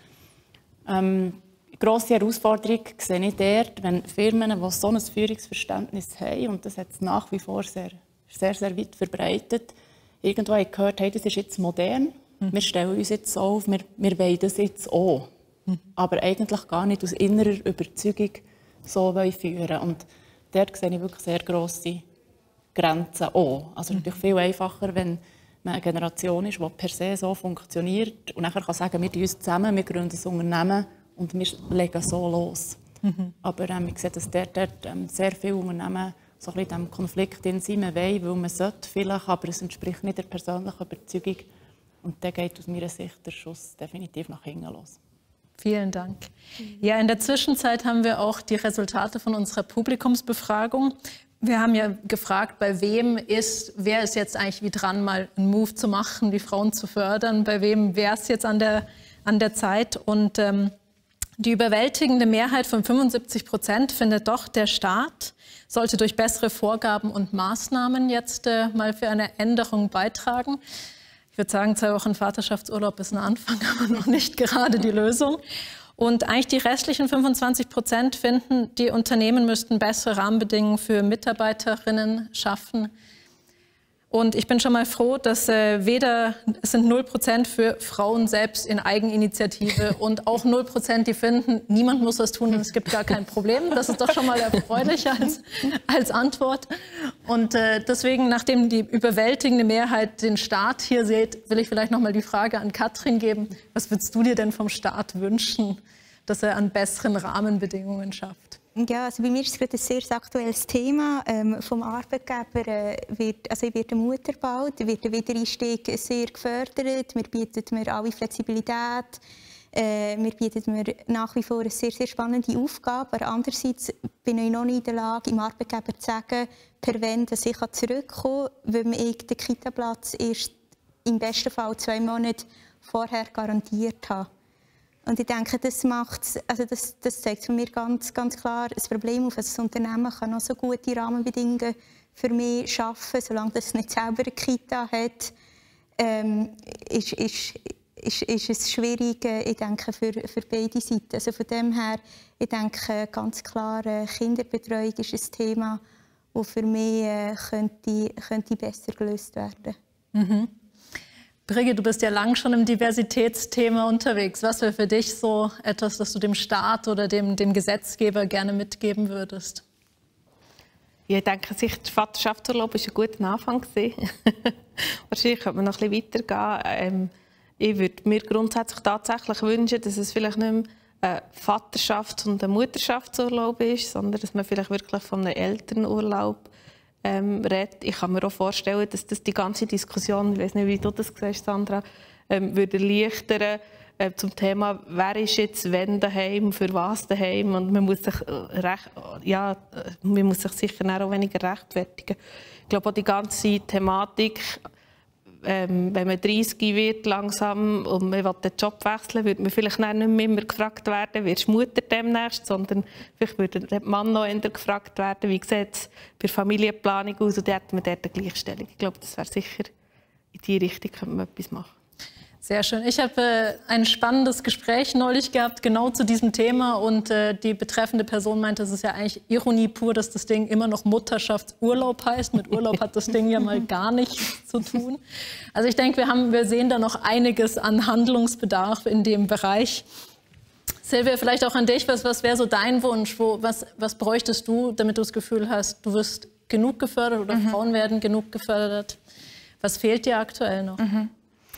Speaker 3: Ähm, grosse Herausforderung sehe ich dort, wenn Firmen, die so ein Führungsverständnis haben, und das hat es nach wie vor sehr, sehr, sehr weit verbreitet, irgendwo haben gehört, hey, das ist jetzt modern, mhm. wir stellen uns jetzt so auf, wir, wir wollen das jetzt auch. Mhm. Aber eigentlich gar nicht aus innerer Überzeugung so führen. Und dort sehe ich wirklich sehr grosse Grenzen auch. Also mhm. natürlich viel einfacher, wenn man eine Generation ist, die per se so funktioniert und nachher kann sagen, wir tun uns zusammen, wir gründen ein Unternehmen und wir legen so los. Mhm. Aber ähm, ich sehe, dass dort, dort ähm, sehr viele Unternehmen so ein bisschen in diesem Konflikt in sind, man will, weil man sollte vielleicht, aber es entspricht nicht der persönlichen Überzeugung. Und dann geht aus meiner Sicht der Schuss definitiv nach hinten los.
Speaker 2: Vielen Dank. Ja, in der Zwischenzeit haben wir auch die Resultate von unserer Publikumsbefragung. Wir haben ja gefragt, bei wem ist, wer ist jetzt eigentlich wie dran, mal einen Move zu machen, die Frauen zu fördern, bei wem wäre es jetzt an der, an der Zeit. Und ähm, die überwältigende Mehrheit von fünfundsiebzig Prozent findet doch, der Staat sollte durch bessere Vorgaben und Maßnahmen jetzt äh, mal für eine Änderung beitragen. Ich würde sagen, zwei Wochen Vaterschaftsurlaub ist ein Anfang, aber noch nicht gerade die Lösung. Und eigentlich die restlichen fünfundzwanzig Prozent finden, die Unternehmen müssten bessere Rahmenbedingungen für Mitarbeiterinnen schaffen. Und ich bin schon mal froh, dass äh, weder, es sind null Prozent für Frauen selbst in Eigeninitiative und auch null Prozent, die finden, niemand muss das tun und es gibt gar kein Problem. Das ist doch schon mal erfreulich als, als Antwort. Und äh, deswegen, nachdem die überwältigende Mehrheit den Staat hier sieht, will ich vielleicht noch mal die Frage an Katrin geben. Was würdest du dir denn vom Staat wünschen, dass er an besseren Rahmenbedingungen schafft?
Speaker 5: Ja, also bei mir ist es gerade ein sehr aktuelles Thema. Ähm, vom Arbeitgeber äh, wird, also wird der Mutterbau, wird der Wiedereinstieg sehr gefördert. Wir bieten mir alle Flexibilität. Äh, wir bieten mir nach wie vor eine sehr, sehr spannende Aufgabe. Aber andererseits bin ich noch nicht in der Lage, im Arbeitgeber zu sagen, per wann dass ich zurückkommen kann, weil ich den Kita-Platz erst im besten Fall zwei Monate vorher garantiert habe. Und ich denke, das, macht, also das, das zeigt für mich ganz, ganz klar das Problem auf, dass das Unternehmen kann noch so gute Rahmenbedingungen für mich schaffen, solange es nicht selber eine Kita hat, ähm, ist, ist, ist, ist es schwierig, ich denke, für, für beide Seiten. Also von dem her, ich denke ganz klar, Kinderbetreuung ist ein Thema, das für mich äh, könnte, könnte besser gelöst werden.
Speaker 2: Mhm. Brigitte, du bist ja lang schon im Diversitätsthema unterwegs. Was wäre für dich so etwas, das du dem Staat oder dem, dem Gesetzgeber gerne mitgeben würdest?
Speaker 4: Ich denke, sicher der Vaterschaftsurlaub war ein guter Anfang. Wahrscheinlich könnte man noch ein bisschen weitergehen. Ähm, ich würde mir grundsätzlich tatsächlich wünschen, dass es vielleicht nicht mehr ein Vaterschafts- und ein Mutterschaftsurlaub ist, sondern dass man vielleicht wirklich von einem Elternurlaub ähm, redet. Ich kann mir auch vorstellen, dass das die ganze Diskussion, ich weiß nicht, wie du das siehst, Sandra, ähm, würde erleichtern äh, zum Thema, wer ist jetzt wann daheim, für was daheim, und man muss sich, äh, recht, ja, man muss sich sicher auch weniger rechtfertigen. Ich glaube auch die ganze Thematik, ähm, wenn man dreißig wird langsam und man will den Job wechseln, würde man vielleicht nicht mehr immer gefragt werden, wirst du Mutter demnächst, sondern vielleicht würde der Mann noch eher gefragt werden, wie sieht es bei Familienplanung aus, und dort hat man dort eine Gleichstellung. Ich glaube, das wäre sicher, in diese Richtung könnte man etwas machen.
Speaker 2: Sehr schön. Ich habe äh, ein spannendes Gespräch neulich gehabt, genau zu diesem Thema. Und äh, die betreffende Person meinte, es ist ja eigentlich Ironie pur, dass das Ding immer noch Mutterschaftsurlaub heißt. Mit Urlaub hat das Ding ja mal gar nichts zu tun. Also ich denke, wir, haben, wir sehen da noch einiges an Handlungsbedarf in dem Bereich. Silvia, vielleicht auch an dich. Was, was wäre so dein Wunsch? Wo, was, was bräuchtest du, damit du das Gefühl hast, du wirst genug gefördert oder mhm. Frauen werden genug gefördert? Was fehlt dir aktuell noch?
Speaker 8: Mhm.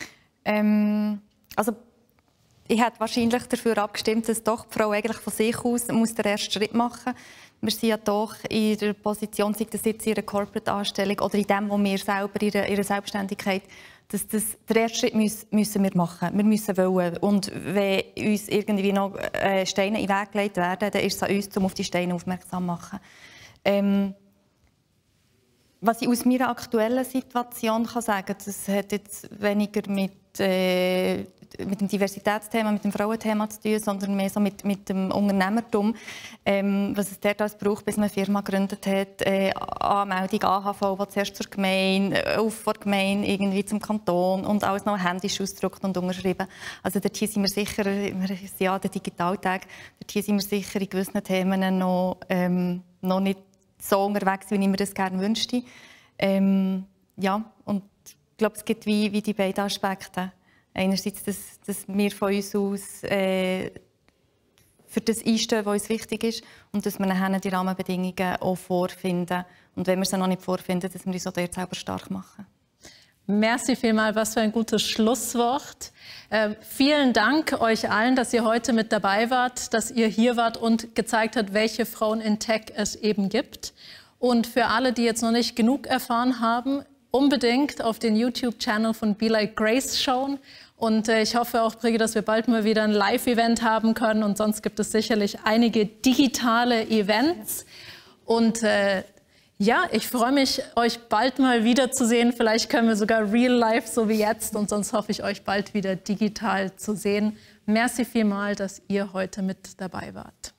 Speaker 8: Ähm, also ich hätte wahrscheinlich dafür abgestimmt, dass doch die Frau eigentlich von sich aus muss den ersten Schritt machen muss. Wir sind ja doch in der Position, sei das jetzt in einer Corporate-Anstellung oder in dem, wo wir selber in ihrer Selbstständigkeit, dass das, den ersten Schritt müssen, müssen wir machen. Wir müssen wollen. Und wenn uns irgendwie noch äh, Steine in den Weg gelegt werden, dann ist es an uns, um auf die Steine aufmerksam zu machen. Ähm, Was ich aus meiner aktuellen Situation kann sagen kann, das hat jetzt weniger mit, äh, mit dem Diversitätsthema, mit dem Frauenthema zu tun, sondern mehr so mit, mit dem Unternehmertum. Ähm, was es dort alles braucht, bis man eine Firma gegründet hat. Äh, Anmeldung, A H V, die zuerst zur Gemeinde, auf vor der Gemeinde, irgendwie zum Kanton und alles noch händisch ausgedruckt und unterschrieben. Also dort sind wir sicher, wir sind ja der Digitaltag, dort sind wir sicher in gewissen Themen noch, ähm, noch nicht so unterwegs, wie ich mir das gerne wünschte. Ähm, ja, und ich glaube, es gibt wie, wie die beiden Aspekte. Einerseits, dass, dass wir von uns aus äh, für das einstehen, was uns wichtig ist, und dass wir nachher die Rahmenbedingungen auch vorfinden. Und wenn wir sie noch nicht vorfinden, dass wir uns auch dort selber stark machen.
Speaker 2: Merci vielmals, was für ein gutes Schlusswort. Äh, vielen Dank euch allen, dass ihr heute mit dabei wart, dass ihr hier wart und gezeigt habt, welche Frauen in Tech es eben gibt. Und für alle, die jetzt noch nicht genug erfahren haben, unbedingt auf den YouTube-Channel von Be Like Grace schauen. Und äh, ich hoffe auch, Brigitte, dass wir bald mal wieder ein Live-Event haben können. Und sonst gibt es sicherlich einige digitale Events. Und äh, ja, ich freue mich, euch bald mal wiederzusehen. Vielleicht können wir sogar real life, so wie jetzt. Und sonst hoffe ich, euch bald wieder digital zu sehen. Merci vielmals, dass ihr heute mit dabei wart.